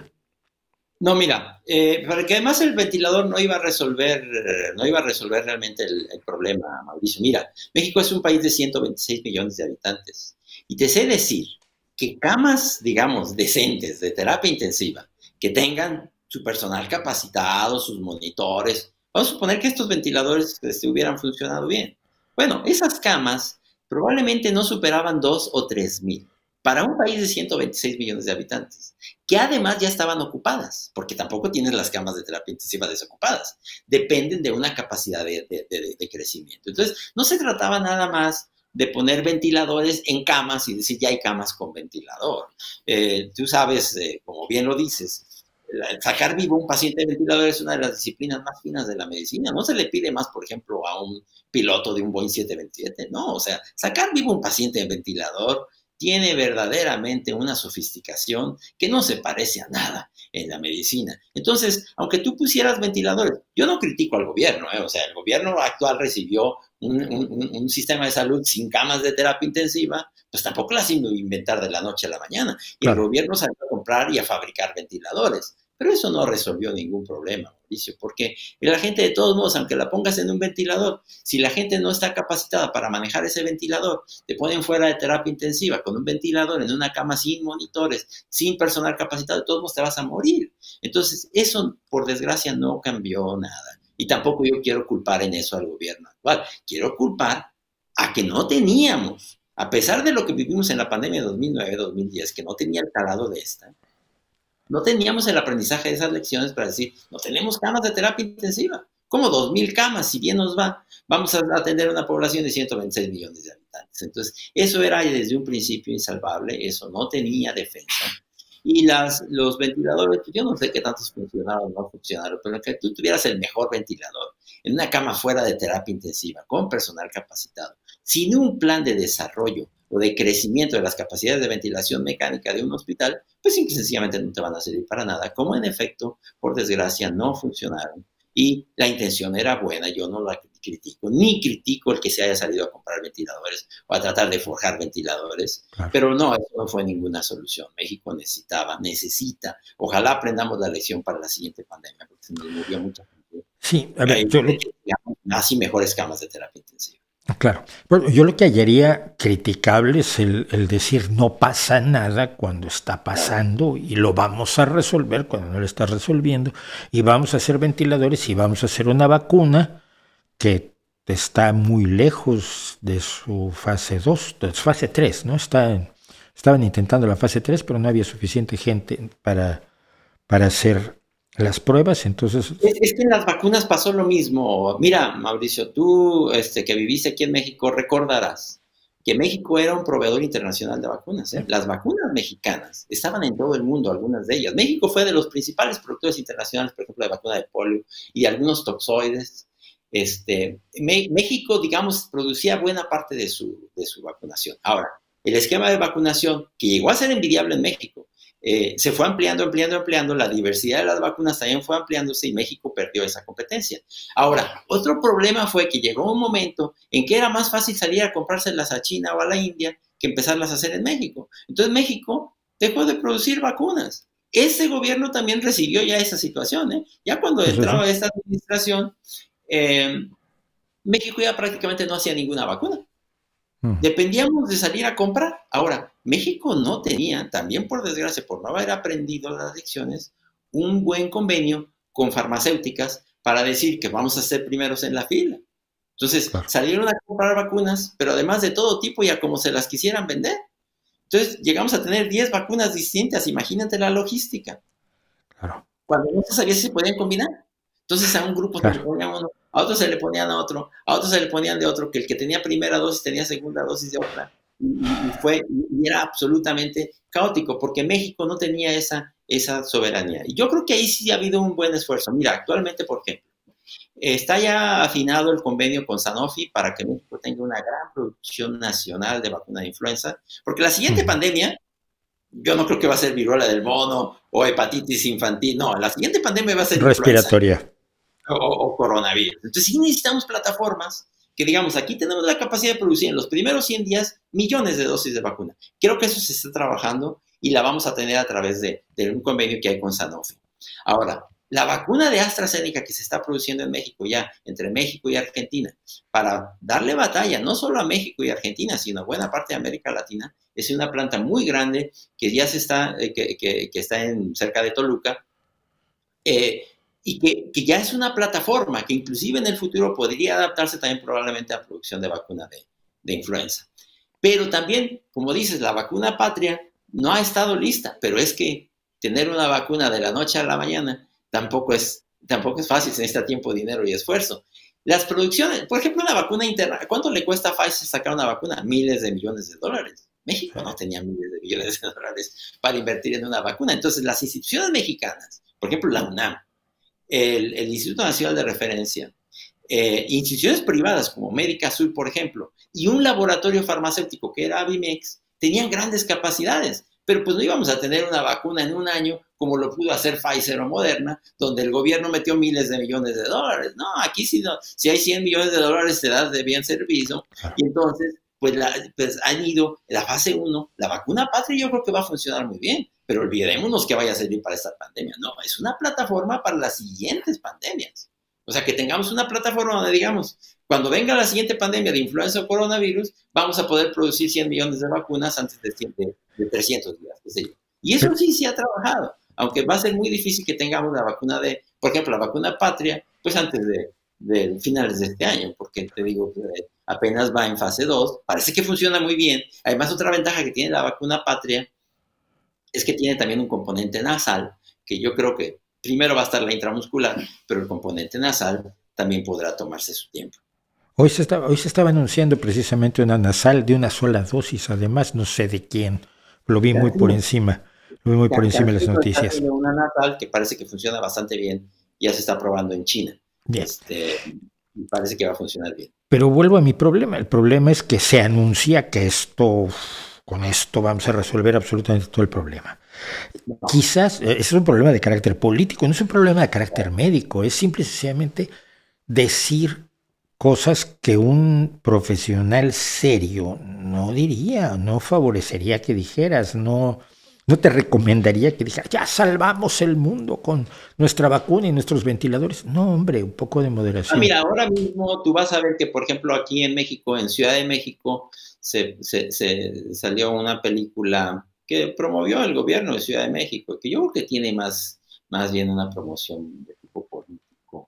Speaker 2: No, mira, eh, porque además el ventilador no iba a resolver, no iba a resolver realmente el, el problema, Mauricio. Mira, México es un país de ciento veintiséis millones de habitantes, y te sé decir que camas, digamos, decentes de terapia intensiva, que tengan su personal capacitado, sus monitores, vamos a suponer que estos ventiladores este, hubieran funcionado bien. Bueno, esas camas probablemente no superaban dos o tres mil. Para un país de ciento veintiséis millones de habitantes, que además ya estaban ocupadas, porque tampoco tienes las camas de terapia intensiva desocupadas, dependen de una capacidad de, de, de, de crecimiento. Entonces, no se trataba nada más de poner ventiladores en camas y decir, ya hay camas con ventilador. Eh, tú sabes, eh, como bien lo dices, sacar vivo un paciente de ventilador es una de las disciplinas más finas de la medicina. No se le pide más, por ejemplo, a un piloto de un Boeing siete veintisiete, no, o sea, sacar vivo un paciente de ventilador tiene verdaderamente una sofisticación que no se parece a nada en la medicina. Entonces, aunque tú pusieras ventiladores, yo no critico al gobierno, ¿eh? O sea, el gobierno actual recibió un, un, un sistema de salud sin camas de terapia intensiva, pues tampoco las iba a inventar de la noche a la mañana. Y claro, el gobierno salió a comprar y a fabricar ventiladores. Pero eso no resolvió ningún problema, Mauricio, porque la gente, de todos modos, aunque la pongas en un ventilador, si la gente no está capacitada para manejar ese ventilador, te ponen fuera de terapia intensiva con un ventilador en una cama sin monitores, sin personal capacitado, de todos modos te vas a morir. Entonces, eso, por desgracia, no cambió nada. Y tampoco yo quiero culpar en eso al gobierno actual. Quiero culpar a que no teníamos A pesar de lo que vivimos en la pandemia de dos mil nueve, dos mil diez, que no tenía el calado de esta, no teníamos el aprendizaje de esas lecciones para decir, no tenemos camas de terapia intensiva. ¿Cómo dos mil camas? Si bien nos va, vamos a atender una población de ciento veintiséis millones de habitantes. Entonces, eso era desde un principio insalvable, eso no tenía defensa. Y las, los ventiladores, yo no sé qué tantos funcionaron o no funcionaron, pero que tú tuvieras el mejor ventilador en una cama fuera de terapia intensiva, con personal capacitado, sin un plan de desarrollo o de crecimiento de las capacidades de ventilación mecánica de un hospital, pues simple y sencillamente no te van a servir para nada, como en efecto, por desgracia, no funcionaron. Y la intención era buena, yo no la critico, ni critico el que se haya salido a comprar ventiladores o a tratar de forjar ventiladores, claro. Pero no, eso no fue ninguna solución. México necesitaba, necesita, ojalá aprendamos la lección para la siguiente pandemia, porque se nos murió mucha gente.
Speaker 1: Sí, a ver, yo...
Speaker 2: Más y mejores camas de terapia intensiva.
Speaker 1: Claro. Bueno, yo lo que hallaría criticable es el, el decir no pasa nada cuando está pasando y lo vamos a resolver cuando no lo está resolviendo y vamos a hacer ventiladores y vamos a hacer una vacuna que está muy lejos de su fase dos, de su fase tres, ¿no? Está, estaban intentando la fase tres, pero no había suficiente gente para, para hacer las pruebas, entonces...
Speaker 2: Es, es que en las vacunas pasó lo mismo. Mira, Mauricio, tú este, que viviste aquí en México, recordarás que México era un proveedor internacional de vacunas. ¿eh? Las vacunas mexicanas estaban en todo el mundo, algunas de ellas. México fue de los principales productores internacionales, por ejemplo, de vacuna de polio y de algunos toxoides. Este, Me, México, digamos, producía buena parte de su, de su vacunación. Ahora, el esquema de vacunación, que llegó a ser envidiable en México, Eh, se fue ampliando, ampliando, ampliando, la diversidad de las vacunas también fue ampliándose y México perdió esa competencia. Ahora, otro problema fue que llegó un momento en que era más fácil salir a comprárselas a China o a la India que empezarlas a hacer en México. Entonces México dejó de producir vacunas. Este gobierno también recibió ya esa situación, ¿eh? Ya cuando entraba esta administración, eh, México ya prácticamente no hacía ninguna vacuna. Dependíamos de salir a comprar. Ahora, México no tenía, también por desgracia, por no haber aprendido las lecciones, un buen convenio con farmacéuticas para decir que vamos a ser primeros en la fila. Entonces, claro. Salieron a comprar vacunas, pero además de todo tipo y a como se las quisieran vender. Entonces, llegamos a tener diez vacunas distintas. Imagínate la logística.
Speaker 1: Claro.
Speaker 2: Cuando no se sabía si se podían combinar. Entonces, a un grupo claro. se le ponían uno, a otro se le ponían a otro, a otro se le ponían de otro, que el que tenía primera dosis tenía segunda dosis de otra. Y, y, fue, y era absolutamente caótico, porque México no tenía esa, esa soberanía. Y yo creo que ahí sí ha habido un buen esfuerzo. Mira, actualmente, por ejemplo, está ya afinado el convenio con Sanofi para que México tenga una gran producción nacional de vacuna de influenza, porque la siguiente uh-huh. pandemia, yo no creo que va a ser viruela del mono o hepatitis infantil, no, la siguiente pandemia va a ser
Speaker 1: respiratoria
Speaker 2: o, o coronavirus. Entonces sí necesitamos plataformas que digamos, aquí tenemos la capacidad de producir en los primeros cien días millones de dosis de vacuna. Creo que eso se está trabajando y la vamos a tener a través de, de un convenio que hay con Sanofi. Ahora, la vacuna de AstraZeneca que se está produciendo en México ya, entre México y Argentina, para darle batalla no solo a México y Argentina, sino a buena parte de América Latina, es una planta muy grande que ya se está, eh, que, que, que está en, cerca de Toluca, eh, y que, que ya es una plataforma que inclusive en el futuro podría adaptarse también probablemente a producción de vacuna de, de influenza. Pero también, como dices, la vacuna patria no ha estado lista, pero es que tener una vacuna de la noche a la mañana tampoco es, tampoco es fácil, se necesita tiempo, dinero y esfuerzo. Las producciones, por ejemplo, una vacuna interna, ¿cuánto le cuesta a Pfizer sacar una vacuna? Miles de millones de dólares. México no tenía miles de millones de dólares para invertir en una vacuna. Entonces, las instituciones mexicanas, por ejemplo, la UNAM, el, el Instituto Nacional de Referencia, eh, instituciones privadas como Médica Sur, por ejemplo, y un laboratorio farmacéutico que era Avimex, tenían grandes capacidades, pero pues no íbamos a tener una vacuna en un año como lo pudo hacer Pfizer o Moderna, donde el gobierno metió miles de millones de dólares. No, aquí si, no, si hay cien millones de dólares te das de bien servicio, y entonces pues, la, pues han ido, la fase uno, la vacuna patria yo creo que va a funcionar muy bien, pero olvidémonos que vaya a servir para esta pandemia. No, es una plataforma para las siguientes pandemias. O sea, que tengamos una plataforma donde digamos, cuando venga la siguiente pandemia de influenza o coronavirus, vamos a poder producir cien millones de vacunas antes de, de, de trescientos días, qué sé yo. Y eso sí, sí ha trabajado, aunque va a ser muy difícil que tengamos la vacuna de, por ejemplo, la vacuna patria, pues antes de, de finales de este año, porque te digo que apenas va en fase dos, parece que funciona muy bien. Además, otra ventaja que tiene la vacuna Patria es que tiene también un componente nasal, que yo creo que primero va a estar la intramuscular, pero el componente nasal también podrá tomarse su tiempo.
Speaker 1: Hoy se, estaba, hoy se estaba anunciando precisamente una nasal de una sola dosis, además no sé de quién, lo vi muy por encima, lo vi muy por encima de las noticias.
Speaker 2: Está una nasal que parece que funciona bastante bien, ya se está probando en China, este, y parece que va a funcionar bien.
Speaker 1: Pero vuelvo a mi problema, el problema es que se anuncia que esto, con esto vamos a resolver absolutamente todo el problema. No. Quizás, es un problema de carácter político, no es un problema de carácter médico, es simple y sencillamente decir cosas que un profesional serio no diría, no favorecería que dijeras, no, no te recomendaría que dijeras, ya salvamos el mundo con nuestra vacuna y nuestros ventiladores. No, hombre, un poco de moderación.
Speaker 2: Ah, mira, ahora mismo tú vas a ver que, por ejemplo, aquí en México, en Ciudad de México, se, se, se salió una película que promovió el gobierno de Ciudad de México, que yo creo que tiene más, más bien una promoción de tipo político.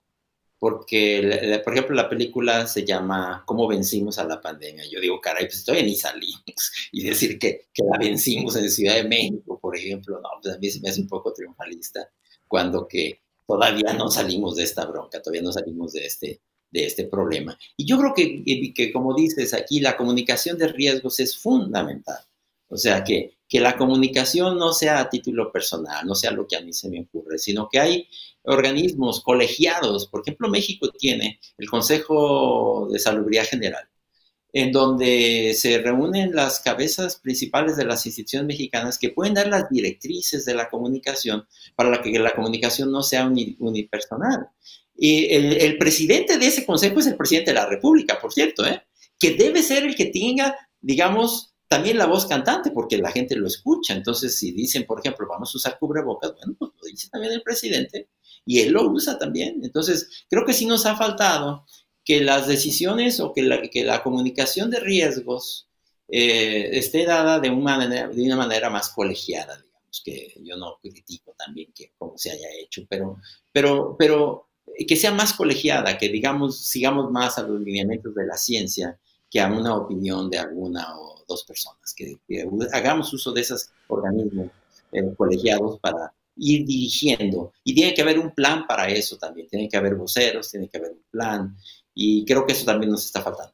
Speaker 2: Porque, por ejemplo, la película se llama ¿Cómo vencimos a la pandemia? Yo digo, caray, pues todavía ni salimos. Y decir que, que la vencimos en Ciudad de México, por ejemplo, no, pues a mí se me hace un poco triunfalista, cuando que todavía no salimos de esta bronca, todavía no salimos de este, de este problema. Y yo creo que, que, que, como dices aquí, la comunicación de riesgos es fundamental. O sea, que, que la comunicación no sea a título personal, no sea lo que a mí se me ocurre, sino que hay organismos colegiados. Por ejemplo, México tiene el Consejo de Salubridad General, en donde se reúnen las cabezas principales de las instituciones mexicanas que pueden dar las directrices de la comunicación para que la comunicación no sea unipersonal. Y el, el presidente de ese consejo es el presidente de la República, por cierto, ¿eh? Que debe ser el que tenga, digamos, también la voz cantante, porque la gente lo escucha. Entonces, si dicen, por ejemplo, vamos a usar cubrebocas, bueno, pues lo dice también el presidente y él lo usa también. Entonces, creo que sí nos ha faltado que las decisiones o que la, que la comunicación de riesgos eh, esté dada de una, manera, de una manera más colegiada, digamos, que yo no critico también que cómo se haya hecho, pero, pero, pero que sea más colegiada, que digamos, sigamos más a los lineamientos de la ciencia que a una opinión de alguna o dos personas, que, que hagamos uso de esos organismos eh, colegiados para ir dirigiendo. Y tiene que haber un plan para eso también, tiene que haber voceros, tiene que haber un plan, y creo que eso también nos está faltando.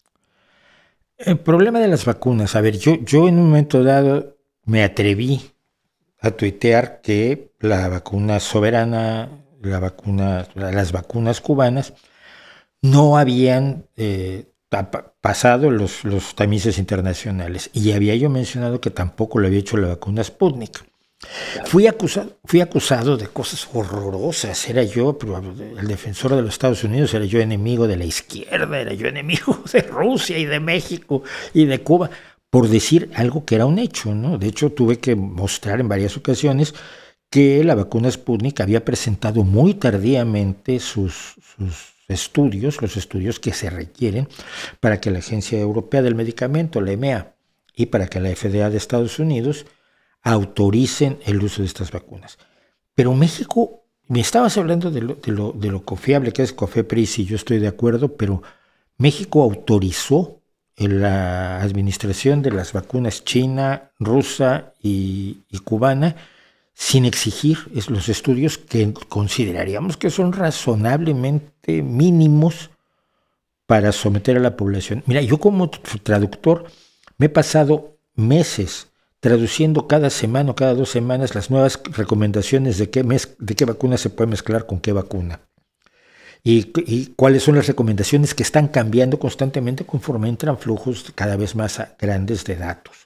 Speaker 1: El problema de las vacunas, a ver, yo, yo en un momento dado me atreví a tuitear que la vacuna soberana, la vacuna, las vacunas cubanas, no habían eh, pasado los, los tamices internacionales, y había yo mencionado que tampoco lo había hecho la vacuna Sputnik. Fui acusado, fui acusado de cosas horrorosas. Era yo el defensor de los Estados Unidos, era yo enemigo de la izquierda, era yo enemigo de Rusia y de México y de Cuba, por decir algo que era un hecho, ¿no? De hecho, tuve que mostrar en varias ocasiones que la vacuna Sputnik había presentado muy tardíamente sus, sus estudios, los estudios que se requieren para que la Agencia Europea del Medicamento, la E M E A, y para que la F D A de Estados Unidos autoricen el uso de estas vacunas. Pero México, me estabas hablando de lo, de lo, de lo confiable que es COFEPRIS, y yo estoy de acuerdo, pero México autorizó la administración de las vacunas china, rusa y, y cubana sin exigir los estudios que consideraríamos que son razonablemente mínimos para someter a la población. Mira, yo como traductor me he pasado meses traduciendo cada semana o cada dos semanas las nuevas recomendaciones de qué, mez, de qué vacuna se puede mezclar con qué vacuna. Y, y cuáles son las recomendaciones que están cambiando constantemente conforme entran flujos cada vez más grandes de datos.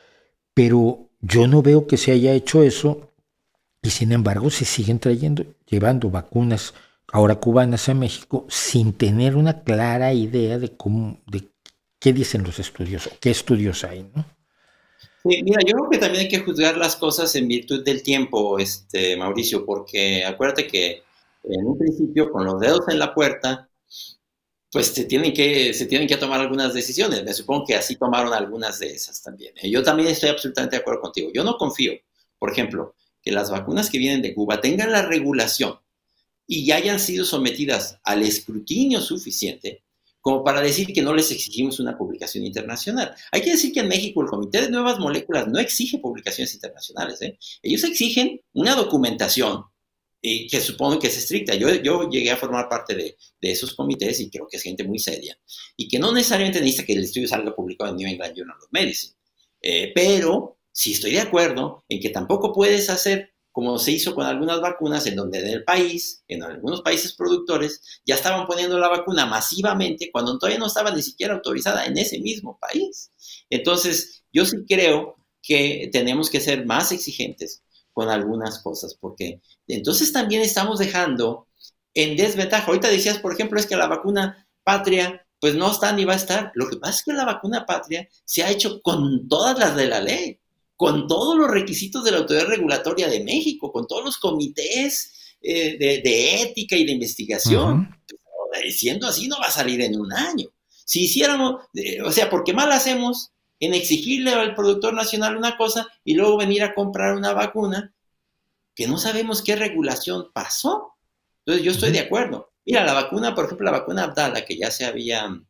Speaker 1: Pero yo no veo que se haya hecho eso, y sin embargo se siguen trayendo, llevando vacunas ahora cubanas a México sin tener una clara idea de cómo, de qué dicen los estudios o qué estudios hay, ¿no?
Speaker 2: Sí, mira, yo creo que también hay que juzgar las cosas en virtud del tiempo, este, Mauricio, porque acuérdate que en un principio, con los dedos en la puerta, pues se tienen que, se tienen que tomar algunas decisiones. Me supongo que así tomaron algunas de esas también. Yo también estoy absolutamente de acuerdo contigo. Yo no confío, por ejemplo, que las vacunas que vienen de Cuba tengan la regulación y ya hayan sido sometidas al escrutinio suficiente como para decir que no les exigimos una publicación internacional. Hay que decir que en México el Comité de Nuevas Moléculas no exige publicaciones internacionales, ¿eh? Ellos exigen una documentación eh, que supongo que es estricta. Yo, yo llegué a formar parte de, de esos comités y creo que es gente muy seria y que no necesariamente necesita que el estudio salga publicado en New England Journal of Medicine. Eh, pero sí estoy de acuerdo en que tampoco puedes hacer como se hizo con algunas vacunas, en donde en el país, en algunos países productores, ya estaban poniendo la vacuna masivamente cuando todavía no estaba ni siquiera autorizada en ese mismo país. Entonces, yo sí creo que tenemos que ser más exigentes con algunas cosas, porque entonces también estamos dejando en desventaja. Ahorita decías, por ejemplo, es que la vacuna patria, pues no está ni va a estar. Lo que pasa es que la vacuna patria se ha hecho con todas las de la ley, con todos los requisitos de la Autoridad Regulatoria de México, con todos los comités eh, de, de ética y de investigación. Uh-huh. Siendo así, no va a salir en un año. Si hiciéramos, eh, o sea, ¿por qué mal hacemos en exigirle al productor nacional una cosa y luego venir a comprar una vacuna que no sabemos qué regulación pasó? Entonces, yo estoy uh-huh. de acuerdo. Mira, la vacuna, por ejemplo, la vacuna Abdala, que ya se había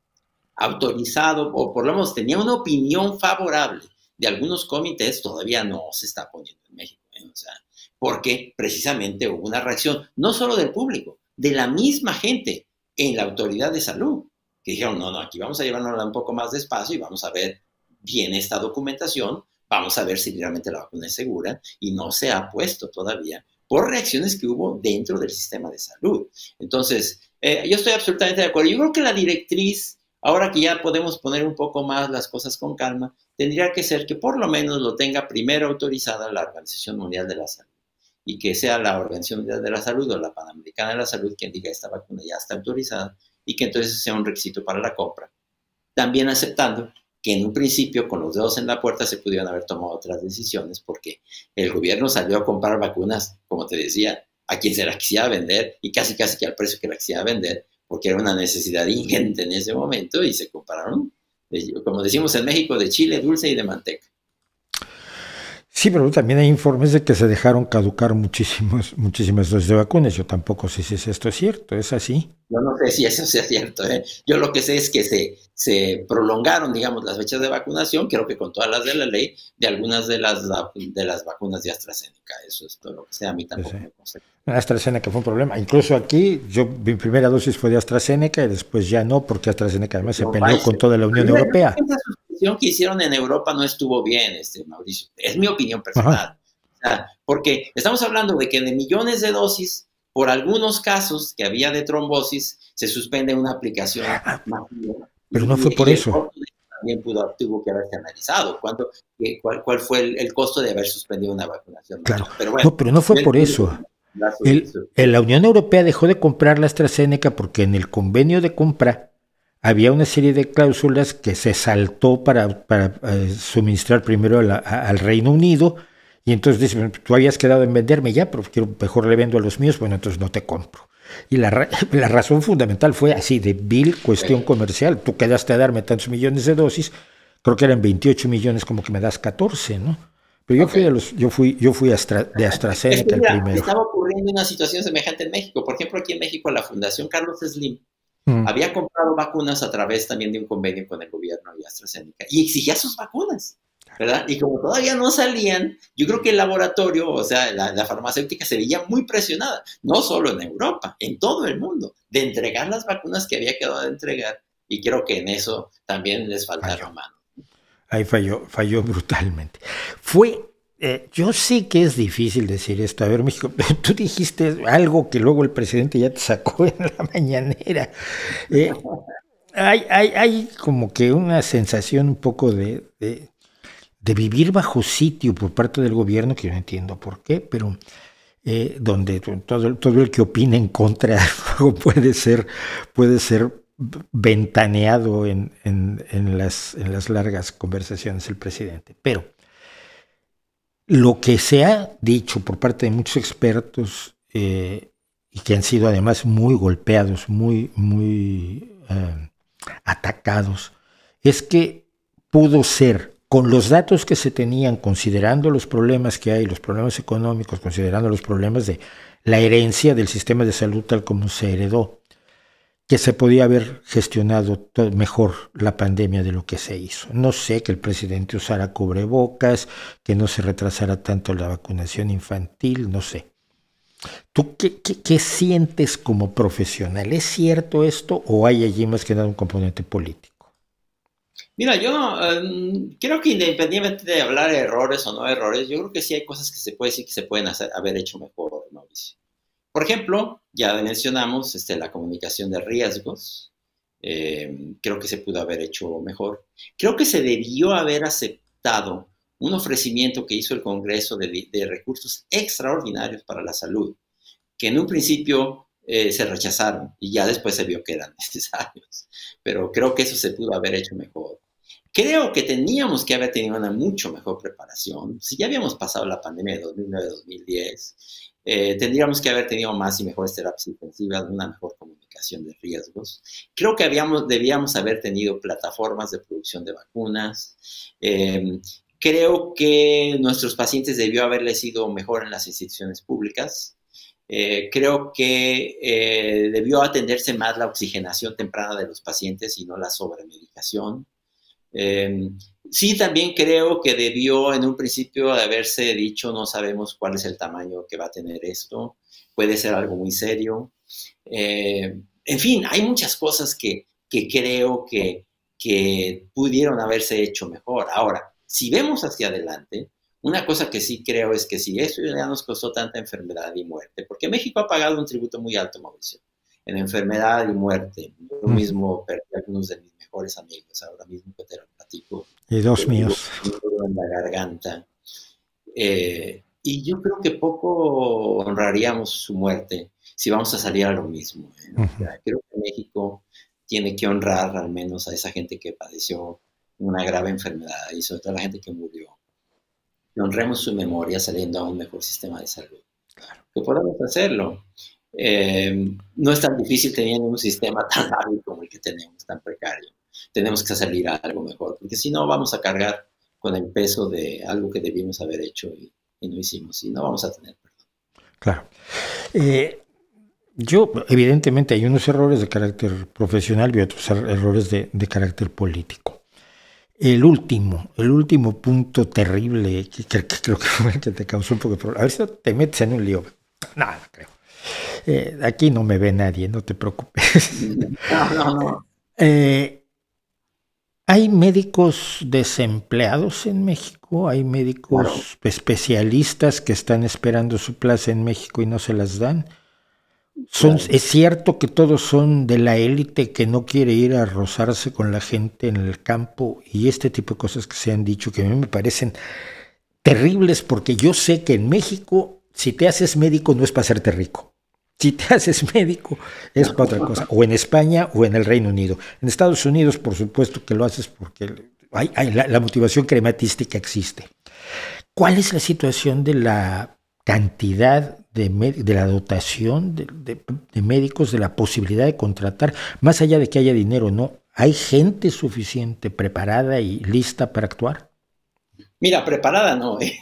Speaker 2: autorizado, o por lo menos tenía una opinión favorable de algunos comités, todavía no se está poniendo en México, ¿eh? O sea, porque precisamente hubo una reacción, no solo del público, de la misma gente en la autoridad de salud, que dijeron, no, no, aquí vamos a llevárnosla un poco más despacio y vamos a ver bien esta documentación, vamos a ver si realmente la vacuna es segura, y no se ha puesto todavía por reacciones que hubo dentro del sistema de salud. Entonces, eh, yo estoy absolutamente de acuerdo. Yo creo que la directriz, ahora que ya podemos poner un poco más las cosas con calma, tendría que ser que por lo menos lo tenga primero autorizada la Organización Mundial de la Salud y que sea la Organización Mundial de la Salud o la Panamericana de la Salud quien diga esta vacuna ya está autorizada y que entonces sea un requisito para la compra. También aceptando que en un principio con los dedos en la puerta se pudieran haber tomado otras decisiones porque el gobierno salió a comprar vacunas, como te decía, a quien se las quisiera vender y casi casi que al precio que la quisiera vender porque era una necesidad ingente en ese momento y se compararon, como decimos en México, de chile dulce y de manteca.
Speaker 1: Sí, pero también hay informes de que se dejaron caducar muchísimos, muchísimas dosis de vacunas. Yo tampoco sé si esto es cierto, ¿es así?
Speaker 2: Yo no sé si eso sea cierto, ¿eh? Yo lo que sé es que se, se prolongaron, digamos, las fechas de vacunación, creo que con todas las de la ley, de algunas de las, de las vacunas de AstraZeneca. Eso es todo lo que sea, a mí tampoco sí, sí. me consta.
Speaker 1: AstraZeneca fue un problema. Incluso aquí, yo mi primera dosis fue de AstraZeneca y después ya no, porque AstraZeneca además se peleó con toda la Unión Europea.
Speaker 2: Esa suspensión que hicieron en Europa no estuvo bien, este, Mauricio. Es mi opinión personal. O sea, porque estamos hablando de que de millones de dosis, por algunos casos que había de trombosis, se suspende una aplicación ah, masiva.
Speaker 1: Pero no fue por eso.
Speaker 2: También pudo, tuvo que haberse analizado cuánto, cuál, cuál fue el, el costo de haber suspendido una vacunación.
Speaker 1: Claro, pero, bueno, no, pero no fue por eso. El, el, la Unión Europea dejó de comprar la AstraZeneca porque en el convenio de compra había una serie de cláusulas que se saltó para, para uh, suministrar primero a la, a, al Reino Unido, y entonces dicen, tú habías quedado en venderme ya, pero quiero, mejor le vendo a los míos, bueno, entonces no te compro. Y la, la razón fundamental fue así, de vil cuestión comercial. Tú quedaste a darme tantos millones de dosis, creo que eran veintiocho millones, como que me das catorce, ¿no? Pero yo okay. fui, a los, yo fui, yo fui Astra, de AstraZeneca es que, mira, el primero.
Speaker 2: Estaba ocurriendo una situación semejante en México. Por ejemplo, aquí en México la Fundación Carlos Slim mm. había comprado vacunas a través también de un convenio con el gobierno y AstraZeneca y exigía sus vacunas, ¿verdad? Y como todavía no salían, yo creo que el laboratorio, o sea, la, la farmacéutica se veía muy presionada, no solo en Europa, en todo el mundo, de entregar las vacunas que había quedado de entregar, y creo que en eso también les faltaron manos.
Speaker 1: Ahí falló, falló brutalmente. Fue, eh, yo sé que es difícil decir esto, a ver, México, pero tú dijiste algo que luego el presidente ya te sacó en la mañanera. Eh, hay, hay, hay como que una sensación un poco de, de, de vivir bajo sitio por parte del gobierno, que yo no entiendo por qué, pero eh, donde todo, todo el que opina en contra puede ser, puede ser ventaneado en, en, en, las, en las largas conversaciones del presidente. Pero lo que se ha dicho por parte de muchos expertos eh, y que han sido además muy golpeados, muy, muy eh, atacados, es que pudo ser con los datos que se tenían, considerando los problemas que hay, los problemas económicos, considerando los problemas de la herencia del sistema de salud tal como se heredó, que se podía haber gestionado mejor la pandemia de lo que se hizo. No sé, que el presidente usara cubrebocas, que no se retrasara tanto la vacunación infantil, no sé. ¿Tú qué, qué, qué sientes como profesional? ¿Es cierto esto o hay allí más que nada un componente político?
Speaker 2: Mira, yo um, creo que independientemente de hablar de errores o no errores, yo creo que sí hay cosas que se puede decir que se pueden hacer, haber hecho mejor, Mauricio. Por ejemplo, ya mencionamos este, la comunicación de riesgos. Eh, creo que se pudo haber hecho mejor. Creo que se debió haber aceptado un ofrecimiento que hizo el Congreso de, de recursos extraordinarios para la salud, que en un principio eh, se rechazaron y ya después se vio que eran necesarios. Pero creo que eso se pudo haber hecho mejor. Creo que teníamos que haber tenido una mucho mejor preparación. Si ya habíamos pasado la pandemia de dos mil nueve a dos mil diez, eh, tendríamos que haber tenido más y mejores terapias intensivas, una mejor comunicación de riesgos. Creo que habíamos, debíamos haber tenido plataformas de producción de vacunas. Eh, creo que nuestros pacientes debió haberles ido mejor en las instituciones públicas. Eh, creo que eh, debió atenderse más la oxigenación temprana de los pacientes y no la sobremedicación. Eh, sí, también creo que debió en un principio de haberse dicho, no sabemos cuál es el tamaño que va a tener esto, puede ser algo muy serio. Eh, en fin, hay muchas cosas que, que creo que, que pudieron haberse hecho mejor. Ahora, si vemos hacia adelante, una cosa que sí creo es que si esto ya nos costó tanta enfermedad y muerte, porque México ha pagado un tributo muy alto, Mauricio, en enfermedad y muerte. Yo mismo perdí algunos de mis mejores amigos, ahora mismo que te lo platico.
Speaker 1: Y dos míos.
Speaker 2: En la garganta. Eh, y yo creo que poco honraríamos su muerte si vamos a salir a lo mismo. ¿eh? Uh-huh. O sea, creo que México tiene que honrar al menos a esa gente que padeció una grave enfermedad y sobre todo a la gente que murió. Que honremos su memoria saliendo a un mejor sistema de salud. Claro. Que podamos hacerlo. Eh, no es tan difícil teniendo un sistema tan hábil como el que tenemos, tan precario. Tenemos que salir a algo mejor, porque si no vamos a cargar con el peso de algo que debimos haber hecho y, y no hicimos, y no vamos a tener perdón.
Speaker 1: Claro. Eh, yo, evidentemente, hay unos errores de carácter profesional y otros errores de, de carácter político. El último, el último punto terrible que, que, que creo que, que te causó un poco de problema. A ver si te metes en un lío. No, no creo. Eh, aquí no me ve nadie, no te preocupes.
Speaker 2: No, no, no.
Speaker 1: Eh, ¿Hay médicos desempleados en México? ¿Hay médicos claro. especialistas que están esperando su plaza en México y no se las dan? Son, claro. ¿Es cierto que todos son de la élite que no quiere ir a rozarse con la gente en el campo? Y este tipo de cosas que se han dicho que a mí me parecen terribles, porque yo sé que en México, si te haces médico no es para hacerte rico. Si te haces médico es para otra cosa, o en España o en el Reino Unido. En Estados Unidos, por supuesto que lo haces porque hay, hay la, la motivación crematística existe. ¿Cuál es la situación de la cantidad de, de la dotación de, de, de médicos, de la posibilidad de contratar, más allá de que haya dinero o no? ¿Hay gente suficiente, preparada y lista para actuar?
Speaker 2: Mira, preparada no, ¿eh?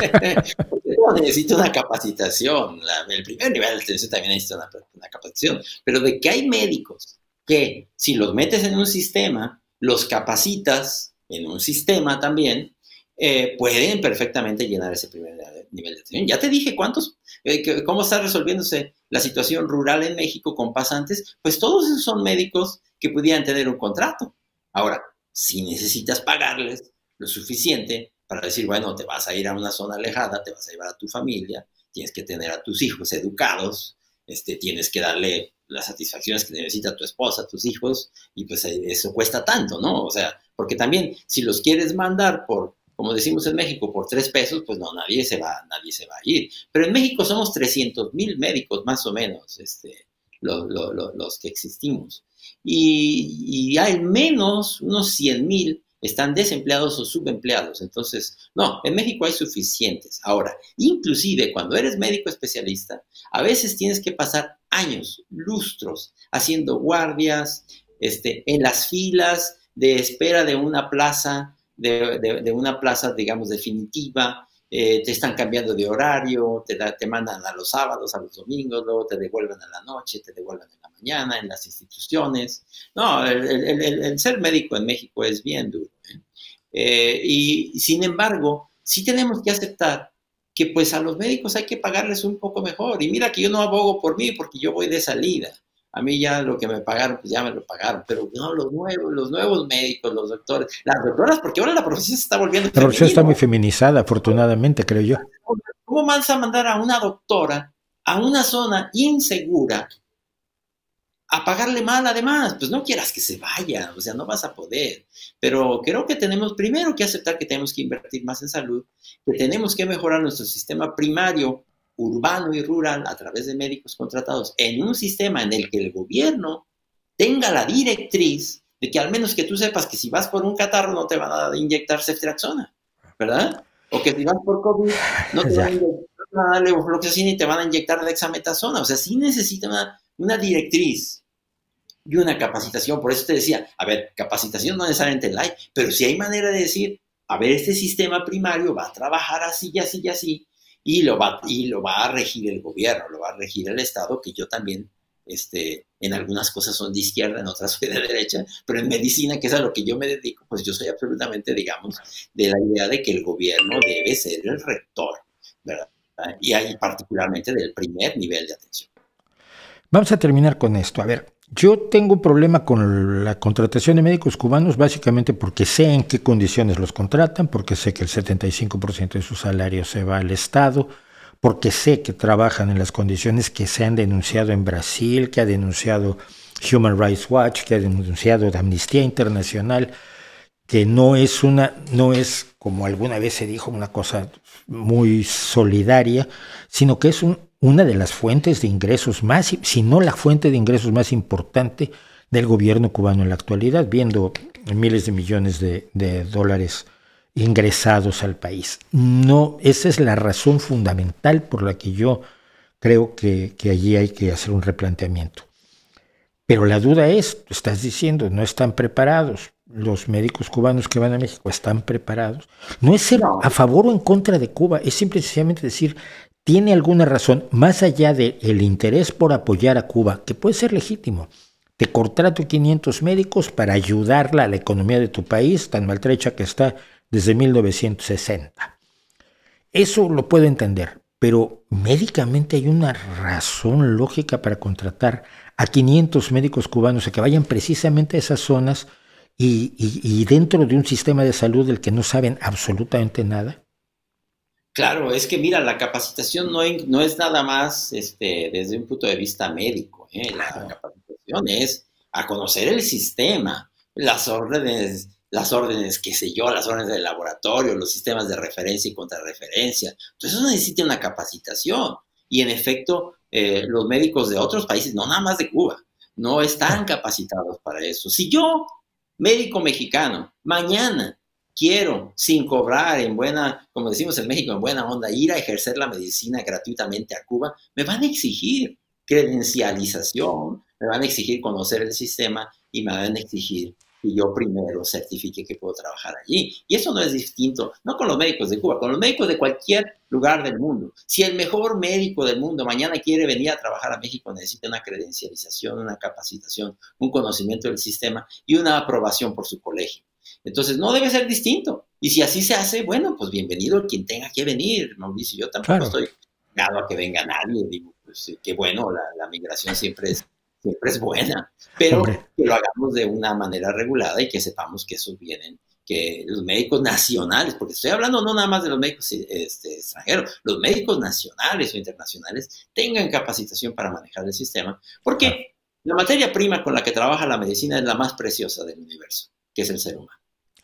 Speaker 2: Porque necesita una capacitación. La, el primer nivel de atención también necesita una, una capacitación. Pero de que hay médicos que, si los metes en un sistema, los capacitas en un sistema también, eh, pueden perfectamente llenar ese primer nivel de atención. Ya te dije cuántos, eh, que, cómo está resolviéndose la situación rural en México con pasantes. Pues todos esos son médicos que pudieran tener un contrato. Ahora, si necesitas pagarles lo suficiente para decir, bueno, te vas a ir a una zona alejada, te vas a llevar a tu familia, tienes que tener a tus hijos educados, este, tienes que darle las satisfacciones que necesita tu esposa, tus hijos, y pues eso cuesta tanto, ¿no? O sea, porque también si los quieres mandar por, como decimos en México, por tres pesos, pues no, nadie se va, nadie se va a ir. Pero en México somos trescientos mil médicos, más o menos, este, lo, lo, lo, los que existimos. Y, y al menos unos cien mil están desempleados o subempleados. Entonces, no, en México hay suficientes. Ahora, inclusive cuando eres médico especialista, a veces tienes que pasar años, lustros, haciendo guardias, este, en las filas de espera de una plaza de, de, de una plaza, digamos, definitiva, eh, te están cambiando de horario, te, da, te mandan a los sábados, a los domingos, luego te devuelven a la noche, te devuelven en la mañana, en las instituciones. No, el, el, el, el ser médico en México es bien duro. ¿eh? Eh, y sin embargo, sí tenemos que aceptar que pues a los médicos hay que pagarles un poco mejor. Y mira que yo no abogo por mí porque yo voy de salida. A mí ya lo que me pagaron, pues ya me lo pagaron. Pero no, los nuevos, los nuevos médicos, los doctores, las doctoras, porque ahora la profesión se está volviendo
Speaker 1: La profesión está muy feminizada, afortunadamente, creo yo.
Speaker 2: ¿Cómo vas a mandar a una doctora a una zona insegura a pagarle mal además? Pues no quieras que se vaya, o sea, no vas a poder. Pero creo que tenemos primero que aceptar que tenemos que invertir más en salud, que tenemos que mejorar nuestro sistema primario, urbano y rural, a través de médicos contratados, en un sistema en el que el gobierno tenga la directriz de que al menos que tú sepas que si vas por un catarro no te van a inyectar ceftriaxona, ¿verdad? O que si vas por COVID no te van a inyectar levofloxacina y te van a inyectar dexametasona. O sea, sí necesita una, una directriz y una capacitación. Por eso te decía, a ver, capacitación no necesariamente la hay, pero sí hay manera de decir, a ver, este sistema primario va a trabajar así y así y así, y lo va, y lo va a regir el gobierno, lo va a regir el Estado, que yo también, este, en algunas cosas son de izquierda, en otras soy de derecha, pero en medicina, que es a lo que yo me dedico, pues yo soy absolutamente, digamos, de la idea de que el gobierno debe ser el rector, ¿verdad? Y ahí particularmente del primer nivel de atención.
Speaker 1: Vamos a terminar con esto. A ver, yo tengo un problema con la contratación de médicos cubanos básicamente porque sé en qué condiciones los contratan, porque sé que el setenta y cinco por ciento de su salario se va al Estado, porque sé que trabajan en las condiciones que se han denunciado en Brasil, que ha denunciado Human Rights Watch, que ha denunciado Amnistía Internacional, que no es una, no es, como alguna vez se dijo, una cosa muy solidaria, sino que es un, una de las fuentes de ingresos más, si no la fuente de ingresos más importante del gobierno cubano en la actualidad, viendo miles de millones de, de dólares ingresados al país. No, esa es la razón fundamental por la que yo creo que, que allí hay que hacer un replanteamiento. Pero la duda es, tú estás diciendo, no están preparados. Los médicos cubanos que van a México están preparados. No es ser a favor o en contra de Cuba, es simplemente decir, tiene alguna razón, más allá del interés por apoyar a Cuba, que puede ser legítimo. Te contrato quinientos médicos para ayudarla a la economía de tu país, tan maltrecha que está desde mil novecientos sesenta. Eso lo puedo entender, pero médicamente hay una razón lógica para contratar a quinientos médicos cubanos a que vayan precisamente a esas zonas y, y, y dentro de un sistema de salud del que no saben absolutamente nada.
Speaker 2: Claro, es que mira, la capacitación no, no es nada más este, desde un punto de vista médico. ¿eh? La claro. capacitación es a conocer el sistema, las órdenes, las órdenes, qué sé yo, las órdenes del laboratorio, los sistemas de referencia y contrarreferencia. Entonces eso necesita una capacitación. Y en efecto, eh, los médicos de otros países, no nada más de Cuba, no están capacitados para eso. Si yo, médico mexicano, mañana quiero, sin cobrar, en buena, como decimos en México, en buena onda, ir a ejercer la medicina gratuitamente a Cuba, me van a exigir credencialización, me van a exigir conocer el sistema y me van a exigir que yo primero certifique que puedo trabajar allí. Y eso no es distinto, no con los médicos de Cuba, con los médicos de cualquier lugar del mundo. Si el mejor médico del mundo mañana quiere venir a trabajar a México, necesita una credencialización, una capacitación, un conocimiento del sistema y una aprobación por su colegio. Entonces, no debe ser distinto. Y si así se hace, bueno, pues bienvenido quien tenga que venir, Mauricio. Yo tampoco claro. estoy negado a que venga nadie. Digo, pues, que bueno, la, la migración siempre es, siempre es buena, pero Hombre. que lo hagamos de una manera regulada y que sepamos que esos vienen, que los médicos nacionales, porque estoy hablando no nada más de los médicos este, extranjeros, los médicos nacionales o internacionales tengan capacitación para manejar el sistema, porque claro. la materia prima con la que trabaja la medicina es la más preciosa del universo, que es el ser humano.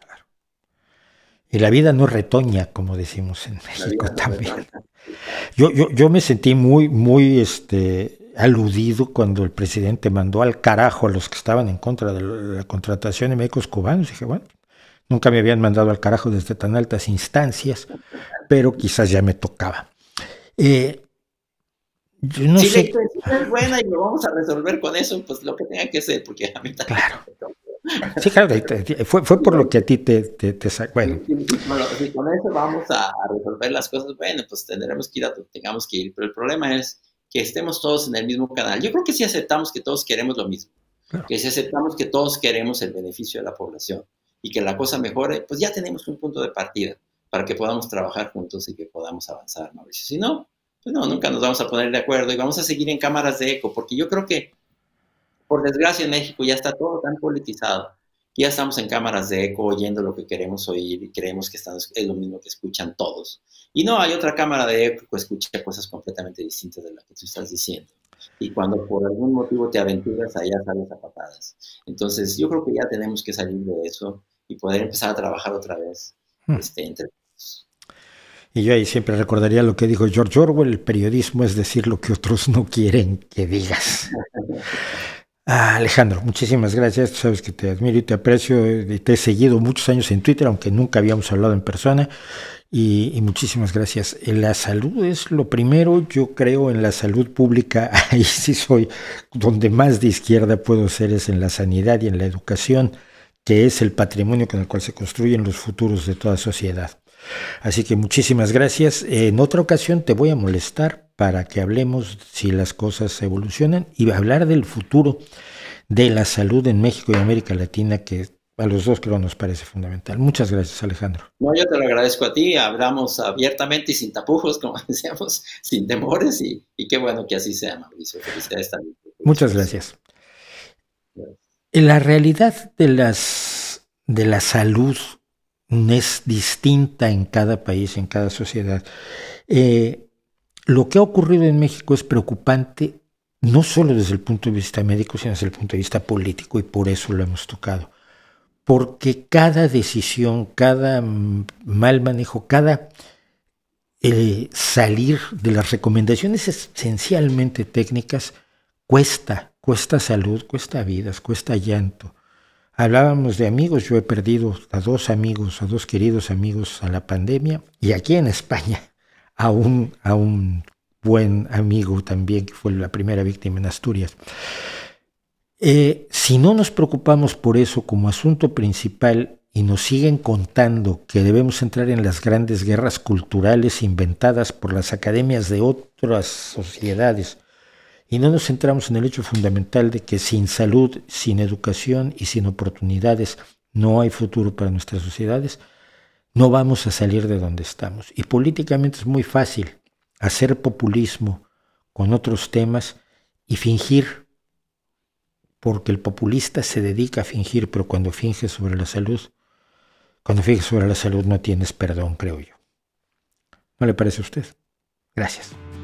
Speaker 1: Y la vida no retoña, como decimos en México también. Yo, yo, yo me sentí muy, muy este, aludido cuando el presidente mandó al carajo a los que estaban en contra de la contratación de médicos cubanos. Dije, bueno, nunca me habían mandado al carajo desde tan altas instancias, pero quizás ya me tocaba. Eh, yo no
Speaker 2: si
Speaker 1: sé.
Speaker 2: la intención es buena y lo vamos a resolver con eso, pues lo que tenga que ser, porque a mí también
Speaker 1: claro.
Speaker 2: me tocó.
Speaker 1: Sí, claro, fue, fue por lo que a ti te... te, te bueno.
Speaker 2: Si, si, bueno, si con eso vamos a, a resolver las cosas, bueno, pues tendremos que ir a donde tengamos que ir, pero el problema es que estemos todos en el mismo canal. Yo creo que si aceptamos que todos queremos lo mismo, claro. Que si aceptamos que todos queremos el beneficio de la población y que la cosa mejore, pues ya tenemos un punto de partida para que podamos trabajar juntos y que podamos avanzar, Mauricio. Si no, pues no, nunca nos vamos a poner de acuerdo y vamos a seguir en cámaras de eco, porque yo creo que, por desgracia, en México ya está todo tan politizado. Ya estamos en cámaras de eco oyendo lo que queremos oír y creemos que estamos, es lo mismo que escuchan todos. Y no, hay otra cámara de eco que escucha cosas completamente distintas de las que tú estás diciendo. Y cuando por algún motivo te aventuras, allá sales a patadas. Entonces, yo creo que ya tenemos que salir de eso y poder empezar a trabajar otra vez hmm. este, entre todos.
Speaker 1: Y yo ahí siempre recordaría lo que dijo George Orwell: el periodismo es decir lo que otros no quieren que digas. Ah, Alejandro, muchísimas gracias. Tú sabes que te admiro y te aprecio y te he seguido muchos años en Twitter, aunque nunca habíamos hablado en persona. Y, y muchísimas gracias. La salud es lo primero. Yo creo en la salud pública. Ahí sí soy donde más de izquierda puedo ser, es en la sanidad y en la educación, que es el patrimonio con el cual se construyen los futuros de toda sociedad. Así que muchísimas gracias. En otra ocasión te voy a molestar para que hablemos si las cosas evolucionan y hablar del futuro de la salud en México y América Latina, que a los dos creo nos parece fundamental. Muchas gracias, Alejandro.
Speaker 2: No, yo te lo agradezco a ti. Hablamos abiertamente y sin tapujos, como decíamos, sin temores, y, y qué bueno que así sea, Mauricio. Felicidades también.
Speaker 1: Muchas gracias. gracias. La realidad de, las, de la salud es distinta en cada país, en cada sociedad. Eh, lo que ha ocurrido en México es preocupante, no solo desde el punto de vista médico, sino desde el punto de vista político, y por eso lo hemos tocado. Porque cada decisión, cada mal manejo, cada eh, salir de las recomendaciones esencialmente técnicas cuesta, cuesta salud, cuesta vidas, cuesta llanto. Hablábamos de amigos, yo he perdido a dos amigos, a dos queridos amigos a la pandemia, y aquí en España a un, a un buen amigo también, que fue la primera víctima en Asturias. Eh, si no nos preocupamos por eso como asunto principal y nos siguen contando que debemos entrar en las grandes guerras culturales inventadas por las academias de otras sociedades, y no nos centramos en el hecho fundamental de que sin salud, sin educación y sin oportunidades no hay futuro para nuestras sociedades, no vamos a salir de donde estamos. Y políticamente es muy fácil hacer populismo con otros temas y fingir, porque el populista se dedica a fingir, pero cuando finge sobre la salud, cuando finge sobre la salud no tienes perdón, creo yo. ¿No le parece a usted? Gracias.